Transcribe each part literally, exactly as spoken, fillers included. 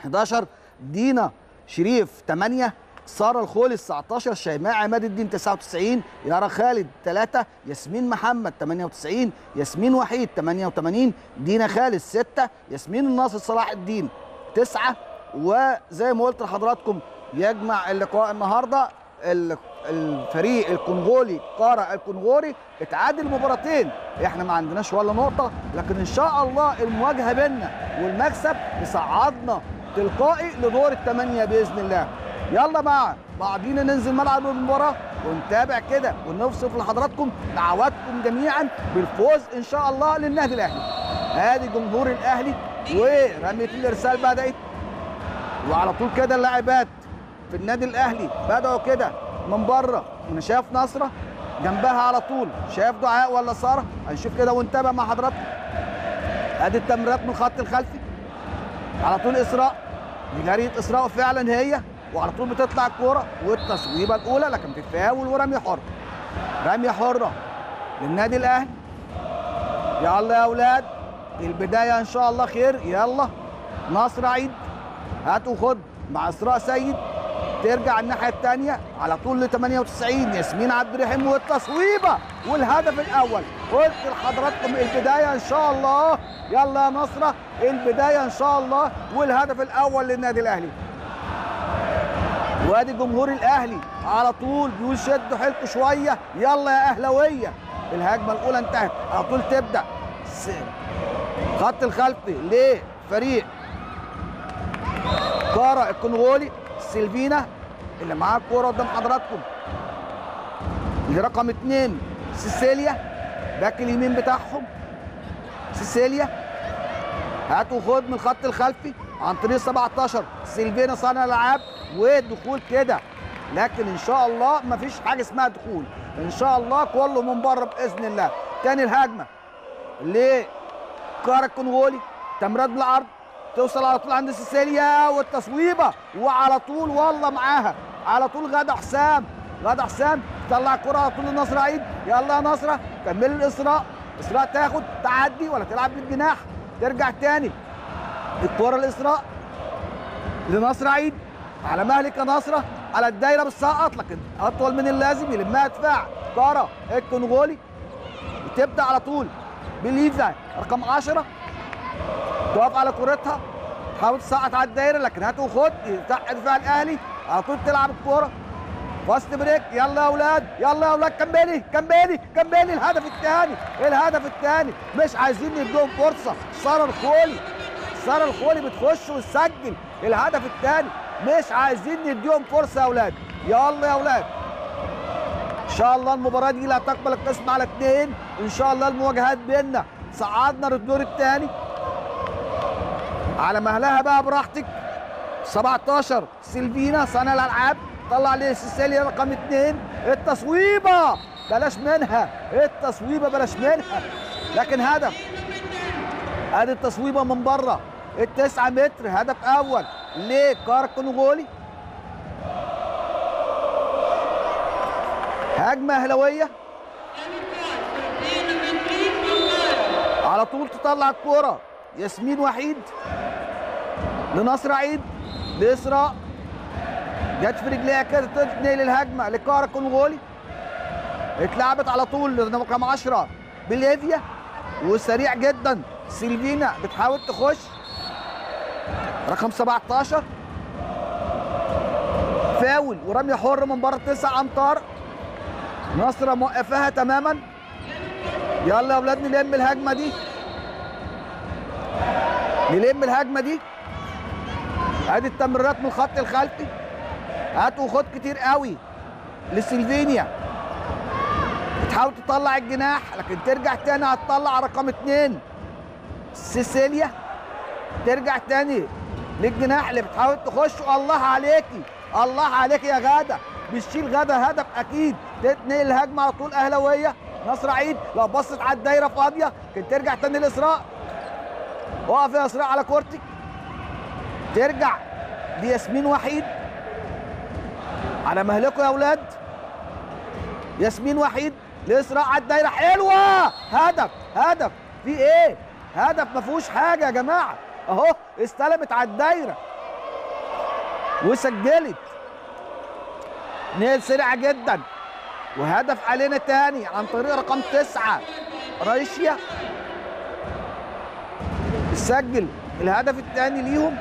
حداشر، دينا شريف تمانية، ساره الخولي تسعتاشر، شيماء عماد الدين تسعة وتسعين، يارا خالد تلاتة، ياسمين محمد تمانية وتسعين، ياسمين وحيد تمانية وتمانين، دينا خالد ستة، ياسمين الناصر صلاح الدين تسعة. وزي ما قلت لحضراتكم يجمع اللقاء النهارده الفريق الكونغولي قارة الكونغولي اتعادل مباراتين، احنا ما عندناش ولا نقطة، لكن ان شاء الله المواجهة بيننا والمكسب يصعدنا تلقائي لدور الثمانية بإذن الله. يلا مع بعضينا ننزل ملعب المباراة ونتابع كده ونوصف لحضراتكم دعواتكم جميعا بالفوز ان شاء الله للنادي الاهلي. ادي جمهور الاهلي ورمية الارسال بدأت، وعلى طول كده اللاعبات في النادي الاهلي بدأوا كده من بره. انا شايف نصره جنبها على طول، شايف دعاء ولا ساره؟ هنشوف كده ونتابع مع حضراتكم. ادي التمريرات من الخط الخلفي على طول. اسراء دي جرية اسراء فعلا هي، وعلى طول بتطلع الكوره والتصويبه الاولى، لكن في فاول ورميه حره. رميه حره للنادي الاهلي. يلا يا اولاد البدايه ان شاء الله خير. يلا نصر عيد هات وخد مع اسراء سيد، ترجع الناحيه الثانيه على طول ل تمانية وتسعين، ياسمين عبد الرحيم والتصويبه والهدف الاول. قلت لحضراتكم البدايه ان شاء الله. يلا يا نصره البدايه ان شاء الله والهدف الاول للنادي الاهلي. وادي جمهور الاهلي على طول بيقول شدوا حيلكم شويه. يلا يا اهلاويه. الهجمه الاولى انتهت، على طول تبدا خط الخلفي لفريق قارة الكونغولي. سيلفينا اللي معاه الكوره قدام حضراتكم، اللي رقم اتنين سيسيليا باك اليمين بتاعهم. سيسيليا هات وخد من الخط الخلفي عن طريق سبعتاشر سيلفينا صانع الالعاب، ودخول كده، لكن ان شاء الله مفيش حاجه اسمها دخول، ان شاء الله كله من بره باذن الله. تاني الهجمه لقارة الكونغولي، تمريرات بالعرض توصل على طول عند سيسيليا والتصويبه، وعلى طول والله معاها على طول غدا حسام. غدا حسام تطلع الكره على طول لنصر عيد. يلا يا نصره كمل الاسراء. اسراء تاخد تعدي ولا تلعب بالجناح، ترجع تاني الكره الاسراء لنصر عيد على مهلك يا نصره على الدايره بتسقط، لكن اطول من اللازم يلمها دفاع قارة الكونغولي. وتبدا على طول بليفا رقم عشرة، تقف على كورتها تحاول تسقط على الدايره، لكن هات وخد يفتح دفاع الاهلي على طول تلعب الكوره فاست بريك. يلا يا اولاد يلا يا اولاد كمبيلي كمبيلي كمبيلي. الهدف الثاني الهدف الثاني مش عايزين نديهم فرصه. ساره الخولي ساره الخولي بتخش وتسجل الهدف الثاني، مش عايزين نديهم فرصه يا اولاد. يلا يا اولاد ان شاء الله المباراه دي لا تقبل القسم على اثنين، ان شاء الله المواجهات بيننا صعدنا للدور الثاني على مهلها بقى براحتك. سبعتاشر سيلفينا صانع الالعاب طلع ليه سيسيليا رقم اثنين. التصويبه بلاش منها، التصويبه بلاش منها، لكن هدف. ادي التصويبه من بره التسعة متر، هدف اول لقارة الكونغولي. هجمه اهلاويه على طول تطلع الكوره ياسمين وحيد لنصر عيد لاسراء، جت في رجليها كده تنقل الهجمه لقارة الكونغولي. اتلعبت على طول رقم عشرة بليفيا، وسريع جدا سيلفينا بتحاول تخش رقم سبعتاشر. فاول ورميه حر من بره تسع امتار، نصر موقفاها تماما. يلا يا اولاد نلم الهجمه دي نلم الهجمه دي. ادي التمريرات من الخط الخلفي، هات وخد كتير قوي لسيلفينيا، بتحاول تطلع الجناح لكن ترجع تاني هتطلع رقم اتنين سيسيليا، ترجع تاني للجناح اللي بتحاول تخش. الله عليكي الله عليكي يا غاده، بتشيل غاده هدف اكيد. تتنقل الهجمه على طول اهلاويه. نصر عيد لو بصت على الدايره فاضيه كنت ترجع تاني لاسراء. اقف يا اسراء على كورتك، ترجع لياسمين وحيد على مهلكوا يا اولاد. ياسمين وحيد لاسراء على الدايره، حلوه، هدف هدف. في ايه؟ هدف ما فيهوش حاجه يا جماعه، اهو استلمت على الدايره وسجلت. نيل سريعه جدا وهدف علينا تاني عن طريق رقم تسعة رايشيا. تسجل الهدف الثاني ليهم.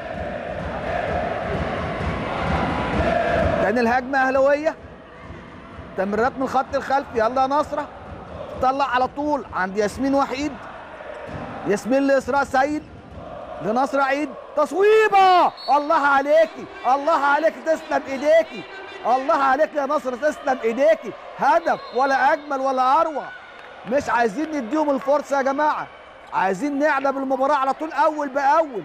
تاني الهجمه اهلاويه، تمريرات من الخط الخلفي. يلا يا نصره تطلع على طول عند ياسمين وحيد. ياسمين لاسراء سيد لنصر عيد. تصويبه. الله عليكي الله عليكي تسلم ايديكي. الله عليك يا نصر تسلم ايديكي. هدف ولا اجمل ولا اروع. مش عايزين نديهم الفرصه يا جماعه، عايزين نعلى بالمباراه على طول اول باول.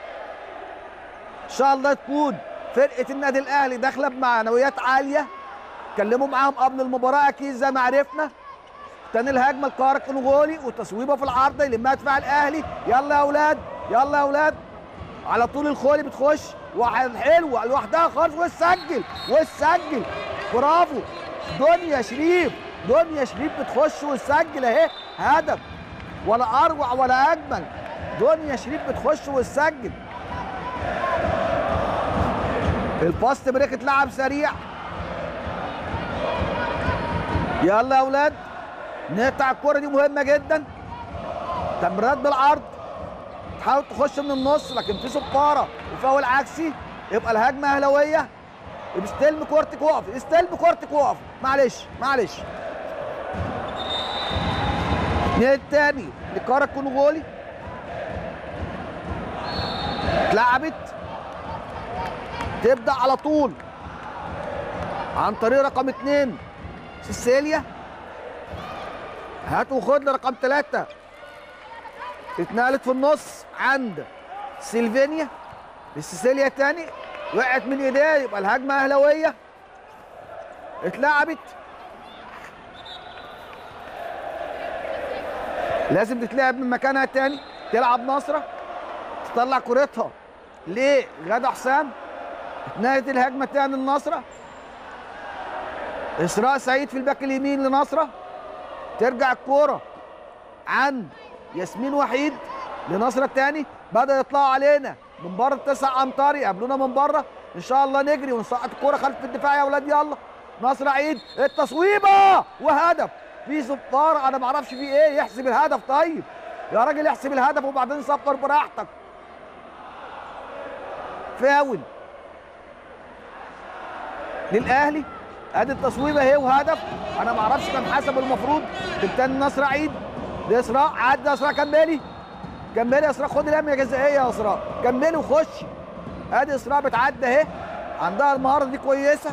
ان شاء الله تكون فرقه النادي الاهلي داخله بمعنويات عاليه. اتكلموا معاهم قبل المباراه اكيد زي ما عرفنا. تاني الهجمه القارق الغولي وتصويبه في العارضه يلمها دفاع الاهلي. يلا يا اولاد يلا يا اولاد على طول. الخولي بتخش واحد حلوه لوحدها خالص وتسجل وتسجل. برافو دنيا شريف. دنيا شريف بتخش وتسجل اهي. هدف ولا اروع ولا اجمل. دنيا شريف بتخش وتسجل. الباست بريك اتلعب سريع. يلا يا اولاد نقطع الكره دي مهمه جدا. تمريرات بالعرض تحاول تخش من النص لكن في صفاره وفاول عكسي. يبقى الهجمه اهلاويه. استلم كورتك وقف استلم كورتك وقف. معلش معلش. الثاني لكارا كونغولي اتلعبت. تبدا على طول عن طريق رقم اثنين سيسيليا. هات وخد لرقم ثلاثة. اتنقلت في النص عند سيلفينيا لسيسيليا تاني. وقعت من ايديها. يبقى الهجمه اهلاويه. اتلعبت. لازم تتلعب من مكانها تاني. تلعب نصره تطلع كورتها لغادة حسام. اتنقلت الهجمه تاني لنصره. اسراء سعيد في الباك اليمين لنصره. ترجع الكوره عند ياسمين وحيد لنصره الثاني. بدأ يطلعوا علينا من بره التسع امتار يقابلونا من بره. ان شاء الله نجري ونسقط الكوره خلف الدفاع يا اولاد. يلا نصر عيد التصويبه وهدف. في صفاره انا ما اعرفش في ايه. يحسب الهدف. طيب يا راجل احسب الهدف وبعدين صفر براحتك. فاول للاهلي. ادي التصويبه اهي وهدف. انا ما اعرفش كان حسب المفروض. بالتاني نصر عيد لاسراء. عدى اسراء كملي كملي يا اسراء. خدي لميه جزائيه يا اسراء. كملي وخشي. ادي اسراء بتعدي اهي. عندها المهاره دي كويسه.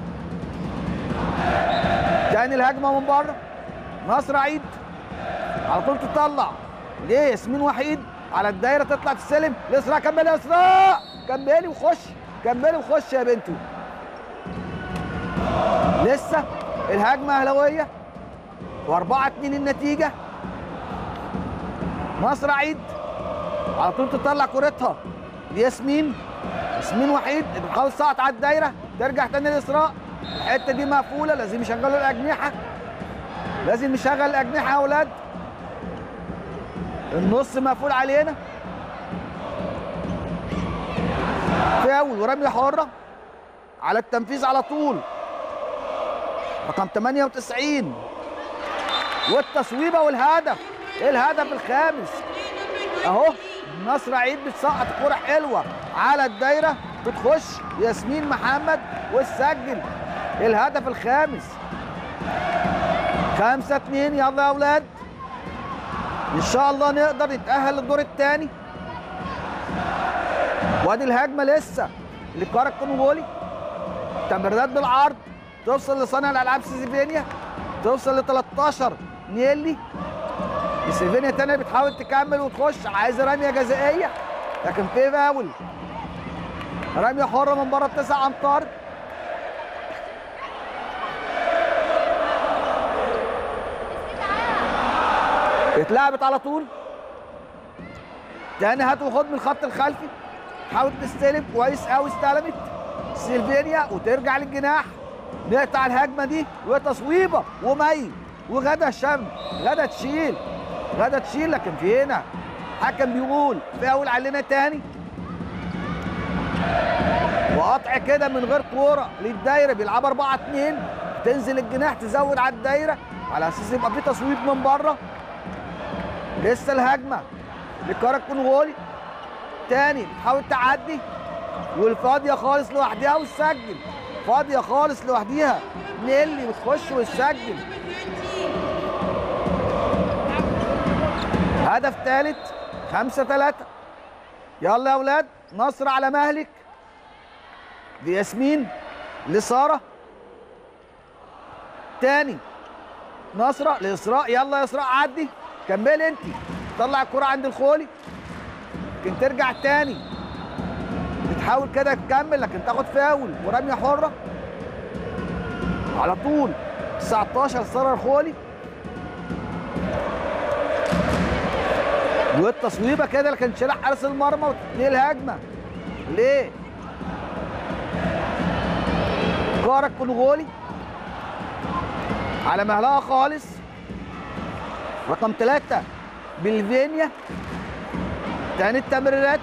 تاني الهجمه من بره. نصر عيد على طول تطلع ليه ياسمين وحيد على الدايره. تطلع تستلم لاسراء. كملي يا اسراء. كملي وخشي. كملي وخشي يا بنتي. لسه الهجمه اهلاويه واربعة اتنين النتيجه. نصر عيد على طول تطلع كورتها لياسمين. ياسمين وحيد بتحاول تسقط على الدايره. ترجع تاني لاسراء. الحته دي مقفوله. لازم يشغلوا الاجنحه. لازم يشغل الاجنحه يا اولاد. النص مقفول علينا. فاول ورميه حره على التنفيذ على طول. رقم ثمانية وتسعين والتصويبه والهدف. الهدف الخامس اهو. نصر عيد بتسقط كوره حلوه على الدايره. بتخش ياسمين محمد وتسجل الهدف الخامس. خمسة اتنين. يلا يا اولاد ان شاء الله نقدر نتاهل للدور الثاني. وادي الهجمه لسه لكارا كونغولي. تمريرات بالعرض توصل لصانع الالعاب سيزيفينيا. توصل ل تلتاشر نيلي. سيزيفينيا تانية بتحاول تكمل وتخش. عايزه رميه جزائيه لكن في فاول. رميه حره من بره التسع امتار. اتلعبت على طول. تاني هات وخد من الخط الخلفي. حاول تستلم كويس قوي. استلمت سيلفينيا وترجع للجناح. نقطع الهجمه دي وتصويبه ومي وغدا هشام. غدا تشيل غدا تشيل لكن في هنا حكم بيقول فاول علينا تاني. وقطع كده من غير كوره للدايره، بيلعب أربعة اتنين، تنزل الجناح تزود على الدايره على اساس يبقى في تصويب من بره. لسه الهجمه لكارا الكونغولي تاني، بتحاول تعدي والفاضيه خالص لوحديها وتسجل، فاضيه خالص لوحديها، نيلي بتخش وتسجل. هدف ثالث، خمسة ثلاثة. يلا يا اولاد، نصر على مهلك، دي ياسمين لساره تاني، نصره لاسراء، يلا يا اسراء عدي كملي انت، طلع الكره عند الخولي، لكن ترجع تاني بتحاول كده تكمل لكن تاخد فاول ورميه حره على طول. تسعتاشر ساره الخولي، والتصويبه كده لكن شلح حارس المرمى وتنهي الهجمه. ليه؟ كارا الكونغولي على مهلها خالص، رقم ثلاثة بلفينيا، تاني التمريرات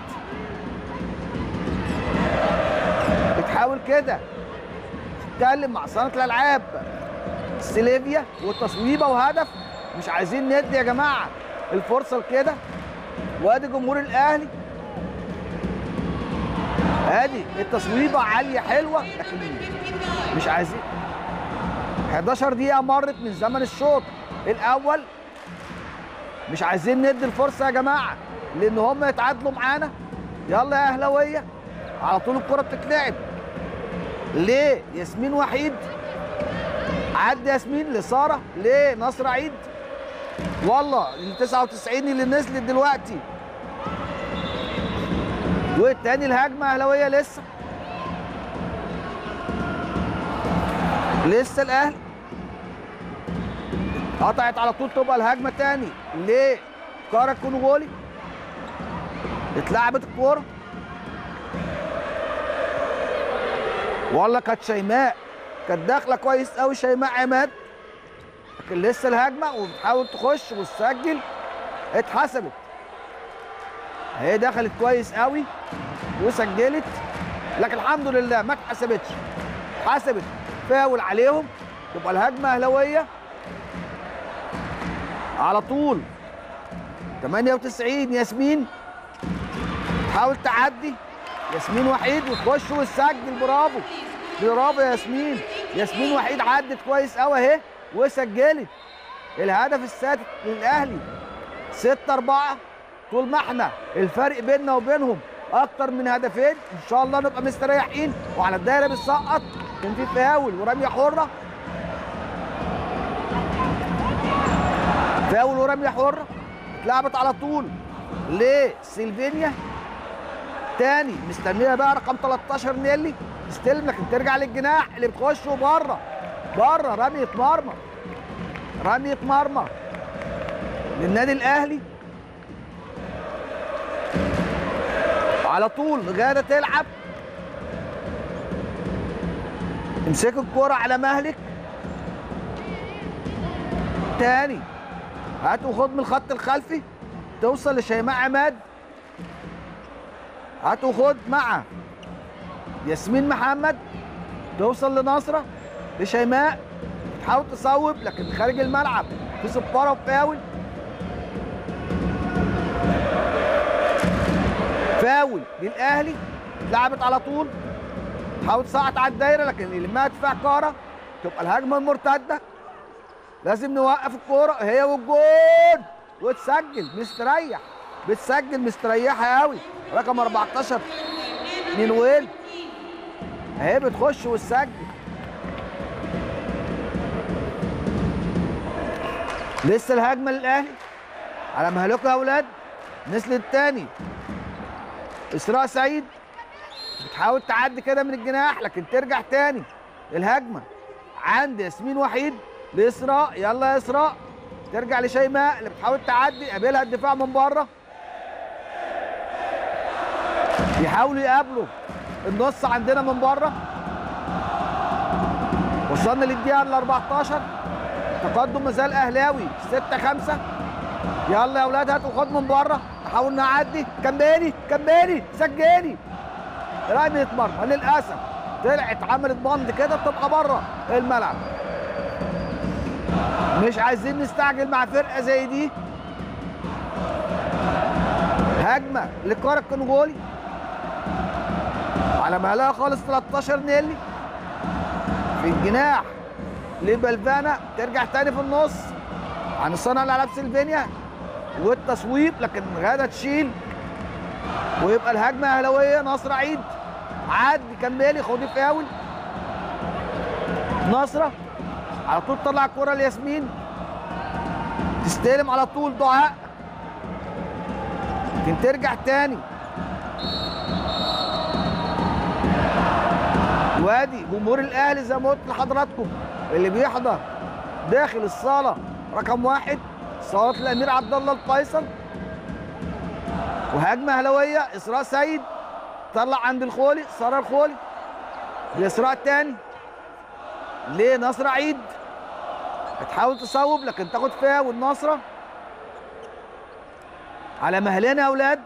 بتحاول كده تتكلم مع صانع الالعاب سيليفيا، والتصويبه وهدف. مش عايزين ندي يا جماعه الفرصه لكده، وادي جمهور الاهلي، ادي التصويبه عاليه حلوه لكن مش عايزين. حداشر دقيقه مرت من زمن الشوط الاول، مش عايزين ندي الفرصه يا جماعه لان هم يتعادلوا معانا. يلا يا اهلاويه، على طول الكره بتتلعب. ليه؟ ياسمين وحيد، عدي ياسمين لساره، ليه؟ نصر عيد، والله ال تسعة وتسعين اللي نزلت دلوقتي. والتاني الهجمه اهلاويه، لسه لسه الاهلي قطعت على طول، تبقى الهجمه تاني. ليه؟ كارا الكونغولي اتلعبت الكوره، والله كانت شيماء كانت داخله كويس قوي شيماء عماد، لكن لسه الهجمه وبتحاول تخش وتسجل، اتحسبت. هي دخلت كويس قوي وسجلت، لكن الحمد لله ما اتحسبتش، اتحسبت فاول عليهم، تبقى الهجمه اهلاويه على طول. تمانية وتسعين ياسمين تحاول تعدي، ياسمين وحيد وتخش وتسجل، برافو برافو يا ياسمين. ياسمين وحيد عدت كويس قوي اهي وسجلت الهدف السادس للاهلي. ستة أربعة، طول ما احنا الفرق بيننا وبينهم اكتر من هدفين ان شاء الله نبقى مستريحين. وعلى الدايره بتسقط، كان في فاول ورميه حره، فاول ورميه حره اتلعبت على طول لسيلفينيا تاني، مستنيه بقى رقم تلتاشر نيلي تستلم لكن ترجع للجناح اللي بتخش وبره بره، رميه مرمى رميه مرمى للنادي الاهلي على طول. غاده تلعب، امسك الكوره على مهلك تاني، هات وخد من الخط الخلفي توصل لشيماء عماد، هات وخد مع ياسمين محمد توصل لنصره لشيماء، تحاول تصوب لكن خارج الملعب في صفاره وفاول، فاول للاهلي. لعبت على طول تحاول تصعد على الدايره لكن يلمها دفاع كارا، تبقى الهجمه المرتده. لازم نوقف الكوره هي والجول وتسجل مستريح، بتسجل مستريحه قوي. رقم أربعتاشر نينويل اهي بتخش وتسجل. لسه الهجمه للاهلي على مهلكوا يا اولاد. نزلت تاني اسراء سعيد بتحاول تعدي كده من الجناح لكن ترجع تاني. الهجمه عند ياسمين وحيد لاسراء، يلا يا اسراء، ترجع لشيماء اللي بتحاول تعدي، قابلها الدفاع من بره، يحاولوا يقابلوا النص عندنا من بره. وصلنا للدقيقه ال أربعتاشر، تقدم مازال اهلاوي ستة خمسة. يلا يا اولاد هاتوا خد من بره، نحاول نعدي، كملي كملي سجلي، رمية مرمى للاسف طلعت عملت بند كده بتبقى بره الملعب. مش عايزين نستعجل مع فرقه زي دي. هجمه لكارا الكونغولي على مهلها خالص تلتاشر نيلي في الجناح لبلفانا، ترجع تاني في النص عن صانع الالعاب سلفينيا والتصويب، لكن غاده تشيل ويبقى الهجمه اهلاويه. نصر عيد عاد كمالي خدي فاول. نصره على طول طلع الكوره لياسمين، تستلم على طول دعاء، لكن ترجع تاني. وادي جمهور الاهلي زي ما قلت لحضراتكم اللي بيحضر داخل الصاله رقم واحد صاله الامير عبد الله الفيصل. وهجمه اهلاويه اسراء سيد طلع عند الخولي، ساره الخولي لاسراء الثاني لنصر عيد، بتحاول تصوب لكن تاخد فاول. نصره على مهلنا يا اولاد،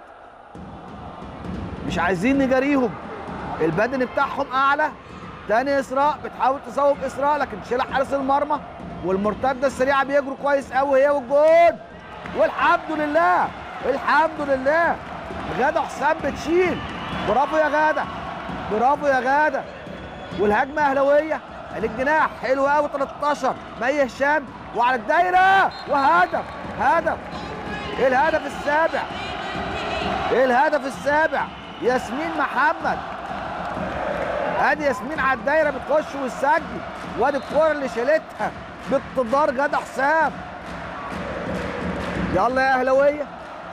مش عايزين نجاريهم، البدن بتاعهم اعلى. تاني اسراء بتحاول تصوب اسراء لكن تشيلها حارس المرمى، والمرتده السريعه بيجروا كويس قوي هي والجول. والحمد لله الحمد لله غاده حسام بتشيل. برافو يا غاده، برافو يا غاده. والهجمه اهلاويه للجناح حلو قوي تلتاشر مي هشام وعلى الدايره وهدف. هدف ايه الهدف السابع؟ ايه الهدف السابع؟ ياسمين محمد. ادي ياسمين على الدايره بتخش وتسجل، وادي الكوره اللي شالتها باقتدار غاده حسام. يلا يا اهلاويه،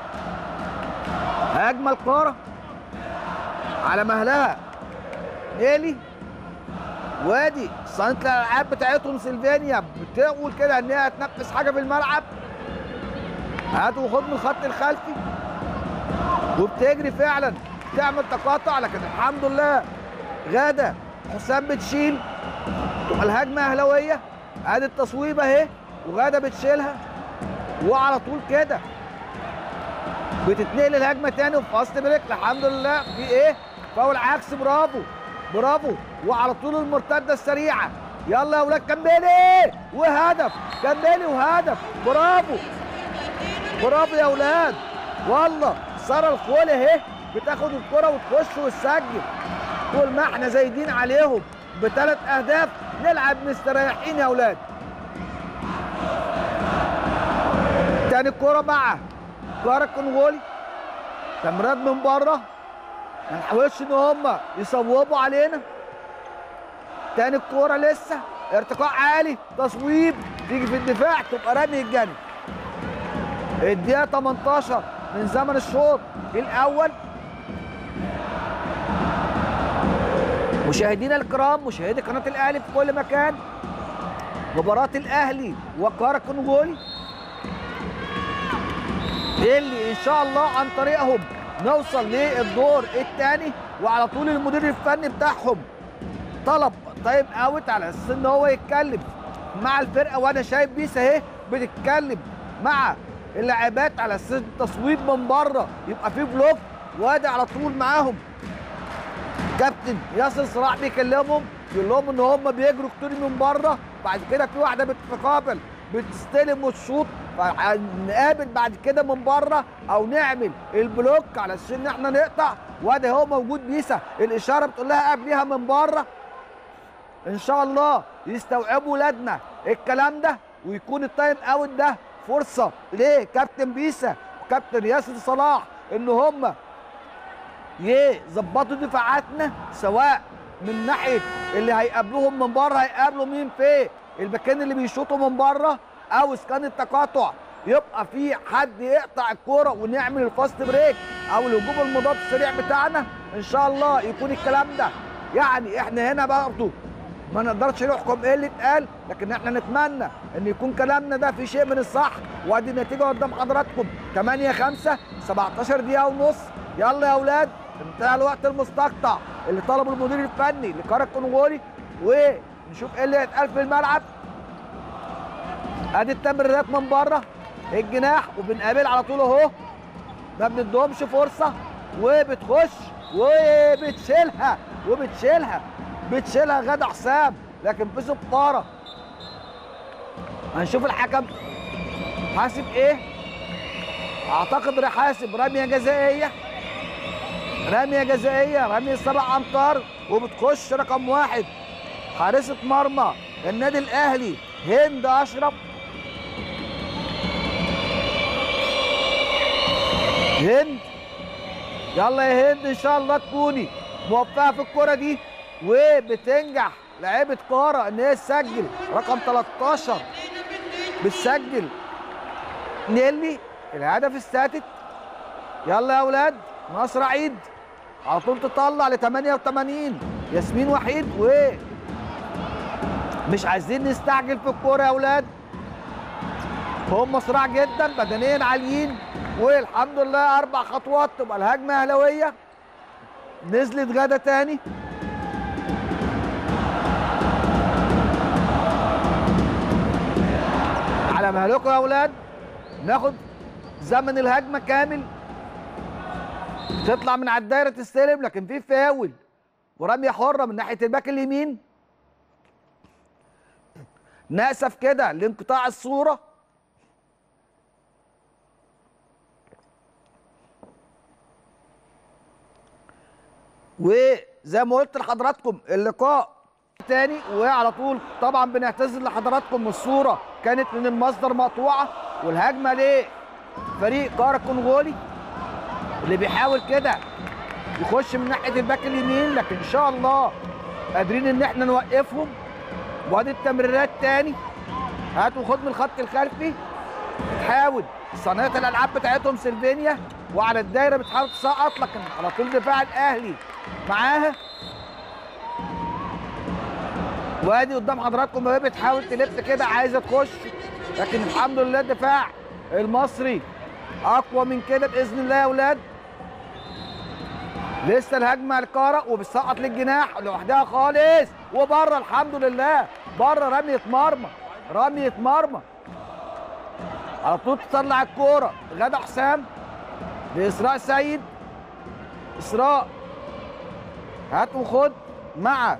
هجمه الكوره على مهلها نيلي. وادي صانعة الالعاب بتاعتهم سلفينيا بتقول كده ان هي هتنفذ حاجه في الملعب، هات وخد من الخط الخلفي، وبتجري فعلا تعمل تقاطع، لكن الحمد لله غاده حسام بتشيل. تبقى الهجمه اهلاويه. ادي التصويبه اهي وغاده بتشيلها، وعلى طول كده بتتنقل الهجمه تاني وفي فاست بريك. الحمد لله في ايه؟ فاول عكس. برافو برافو. وعلى طول المرتده السريعه. يلا يا اولاد كملي وهدف، كملي وهدف. برافو برافو يا اولاد. والله ساره الخولي اهي بتاخد الكره وتخش وتسجل. طول ما احنا زايدين عليهم بثلاث اهداف نلعب مستريحين يا اولاد. تاني الكوره مع كارا الكونغولي، تمريرات من بره، ما نحاولش ان هم يصوبوا علينا. تاني الكوره لسه ارتقاء عالي، تصويب تيجي في الدفاع تبقى رمي الجانب. الدقيقه تمنتاشر من زمن الشوط الاول. مشاهدينا الكرام، مشاهدي قناه الاهلي في كل مكان، مباراه الاهلي وكارا الكونغولي اللي ان شاء الله عن طريقهم نوصل للدور الثاني. وعلى طول المدير الفني بتاعهم طلب تايم اوت على اساس ان هو يتكلم مع الفرقه، وانا شايف بيسا اهي بتتكلم مع اللاعبات على اساس التصويب من بره يبقى فيه بلوك. وادي على طول معاهم كابتن ياسر صلاح بيكلمهم يقول لهم ان هم بيجروا كتير من بره. بعد كده في واحده بتتقابل بتستلم وتشوط، فنقابل بعد كده من بره او نعمل البلوك على اساس ان احنا نقطع. وادي هو موجود بيسا الاشاره بتقول لها قبليها من بره. ان شاء الله يستوعبوا ولادنا الكلام ده، ويكون التايم اوت ده فرصه لكابتن بيسا وكابتن ياسر صلاح ان هم يظبطوا دفاعاتنا، سواء من ناحيه اللي هيقابلوهم من بره هيقابلوا مين في المكان اللي بيشوطوا من بره، او اسكان التقاطع يبقى في حد يقطع الكوره ونعمل الفاست بريك او الهجوم المضاد السريع بتاعنا. ان شاء الله يكون الكلام ده، يعني احنا هنا برضه ما نقدرش نحكم ايه اللي اتقال، لكن احنا نتمنى ان يكون كلامنا ده في شيء من الصح. وادي النتيجه قدام حضراتكم تمانية خمسة، سبعتاشر دقيقه ونص. يلا يا اولاد انتهى الوقت المستقطع اللي طلبه المدير الفني لكارا الكونغولي، ونشوف ايه اللي هيتقال في الملعب. ادي التمريرات من بره الجناح وبنقابل على طول اهو، ما بندهمش فرصه وبتخش وبتشيلها وبتشيلها بتشيلها غدا حسام، لكن في صفاره. هنشوف الحكم حاسب ايه. اعتقد راح حاسب رميه جزائيه، رميه جزائيه، رميه سبع امتار، وبتخش رقم واحد حارسه مرمى النادي الاهلي هند اشرف. هند يلا يا هند ان شاء الله تكوني موفقه في الكره دي، وبتنجح لعيبه كاره ان هي تسجل. رقم تلتاشر بتسجل نيلي الهدف السادس. يلا يا اولاد نصر عيد على طول تطلع ل تمانية وتمانين ياسمين وحيد، و مش عايزين نستعجل في الكوره يا اولاد، هم صراع جدا بدنيا عاليين، والحمد لله اربع خطوات تبقى الهجمه اهلاويه. نزلت غدا تاني على مهلكم يا اولاد. ناخد زمن الهجمه كامل، تطلع من على الدايره تستلم، لكن في فاول ورميه حره من ناحيه الباك اليمين. نأسف كده لانقطاع الصوره. وزي ما قلت لحضراتكم اللقاء تاني، وعلى طول طبعا بنعتذر لحضراتكم الصوره كانت من المصدر مقطوعه. والهجمه لفريق كارا الكونغولي اللي بيحاول كده يخش من ناحيه الباك اليمين، لكن ان شاء الله قادرين ان احنا نوقفهم. وادي التمريرات تاني، هات وخد من الخط الخلفي. بتحاول صناعه الالعاب بتاعتهم سلفينيا وعلى الدايره بتحاول تسقط، لكن على طول دفاع الاهلي معاها. وادي قدام حضراتكم وهي بتحاول تلف كده عايزه تخش، لكن الحمد لله الدفاع المصري اقوى من كده باذن الله يا اولاد. لسه الهجمه على الكاره وبتسقط للجناح لوحدها خالص وبره، الحمد لله بره. رميه مرمى، رميه مرمى على طول تطلع الكوره غدا حسام لاسراء سيد. اسراء هات وخد مع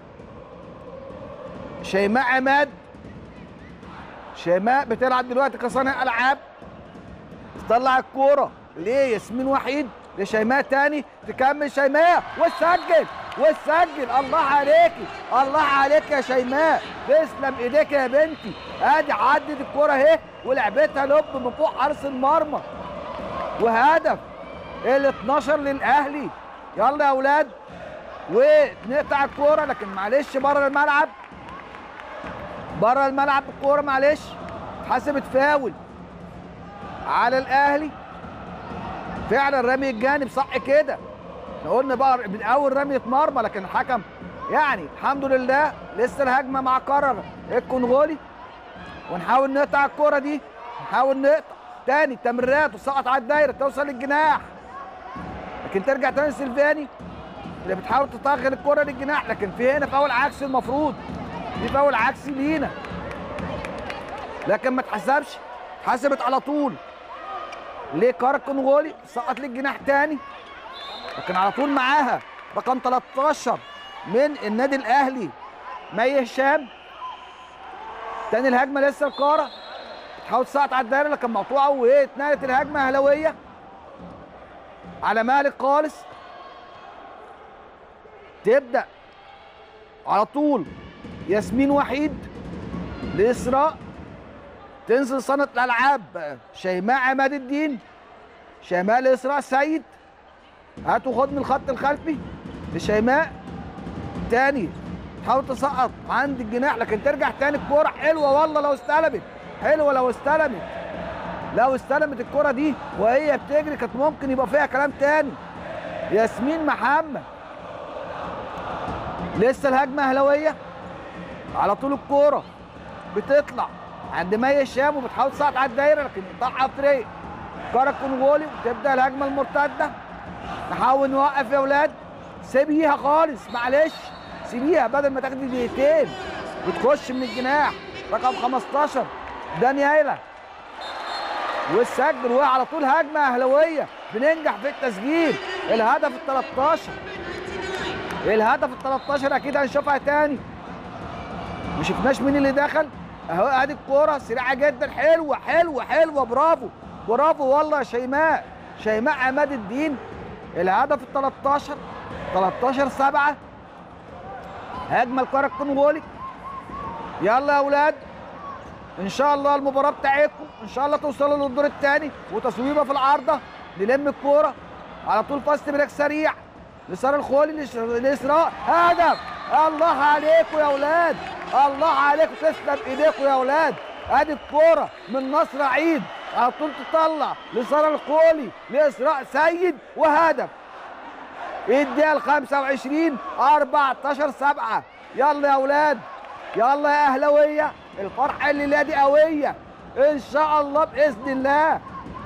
شيماء عماد. شيماء بتلعب دلوقتي كصانع العاب، تطلع الكوره لياسمين وحيد لشيماء تاني، تكمل شيماء وتسجل وتسجل. الله عليكي، الله عليك يا شيماء، تسلم ايديك يا بنتي. ادي عدت الكوره اهي ولعبتها لب من فوق حارس المرمى، وهدف ال اتناشر للاهلي. يلا يا اولاد ونقطع الكوره، لكن معلش بره الملعب، بره الملعب الكوره معلش اتحسبت فاول على الاهلي. فعلا رمي الجانب صح كده، احنا قلنا بقى من اول رميه مرمى، لكن الحكم يعني الحمد لله. لسه الهجمه مع كرر الكونغولي، ونحاول نقطع الكوره دي، نحاول نقطع تاني تمريرات وسقط على الدايره توصل للجناح، لكن ترجع تاني سيلفاني اللي بتحاول تطغل الكوره للجناح، لكن في هنا فاول عكسي. المفروض دي فاول عكسي لينا، لكن ما اتحسبش، اتحسبت على طول ليه كارا الكونغولي. سقط للجناح تاني، لكن على طول معاها رقم تلتاشر من النادي الاهلي مي هشام. تاني الهجمه لسه الكاره تحاول تسقط على الدايره، لكن مقطوعه، واتنقلت الهجمه اهلاويه على مالك خالص. تبدا على طول ياسمين وحيد لاسراء، تنزل صانعة الالعاب شيماء عماد الدين. شيماء لاسراء سيد، هات وخد من الخط الخلفي لشيماء تاني، تحاول تسقط عند الجناح، لكن ترجع تاني. الكوره حلوه والله لو استلمت، حلوه لو استلمت، لو استلمت الكوره دي وهي بتجري كانت ممكن يبقى فيها كلام تاني. ياسمين محمد لسه الهجمه اهلاويه على طول. الكوره بتطلع عند مي هشام وبتحاول تسقط على الدايره، لكن بتقطعها بطريق كارا الكونغولي، وتبدا الهجمه المرتده. نحاول نوقف يا اولاد، سيبيها خالص معلش، سيبيها بدل ما تاخدي دقيقتين وتخش من الجناح. رقم خمستاشر دانيالا وتسجل، وعلى طول هجمه اهلاويه بننجح في التسجيل. الهدف ال تلتاشر، الهدف ال تلتاشر اكيد هنشوفها تاني. ما شفناش مين اللي دخل اهو. ادي الكوره سريعه جدا، حلوه حلوه حلوه، برافو برافو والله يا شيماء، شيماء عماد الدين. الهدف ال تلتاشر، تلتاشر سبعة. هجمه الكره الكونغولي. يلا يا اولاد ان شاء الله المباراه بتاعتكم ان شاء الله توصلوا للدور الثاني. وتصويبه في العارضه، نلم الكوره على طول، فاست بريك سريع لساره الخولي لاسراء، هدف. الله عليكم يا اولاد، الله عليكم، تسلم ايديكم يا اولاد. ادي الكوره من نصر عيد على طول تطلع لساره الخولي لاسراء سيد، وهدف. الدقيقه ال خمسة وعشرين، اربعتاشر سبعة. يلا يا اولاد، يلا يا اهلاويه، الفرحه الليله دي قويه ان شاء الله باذن الله.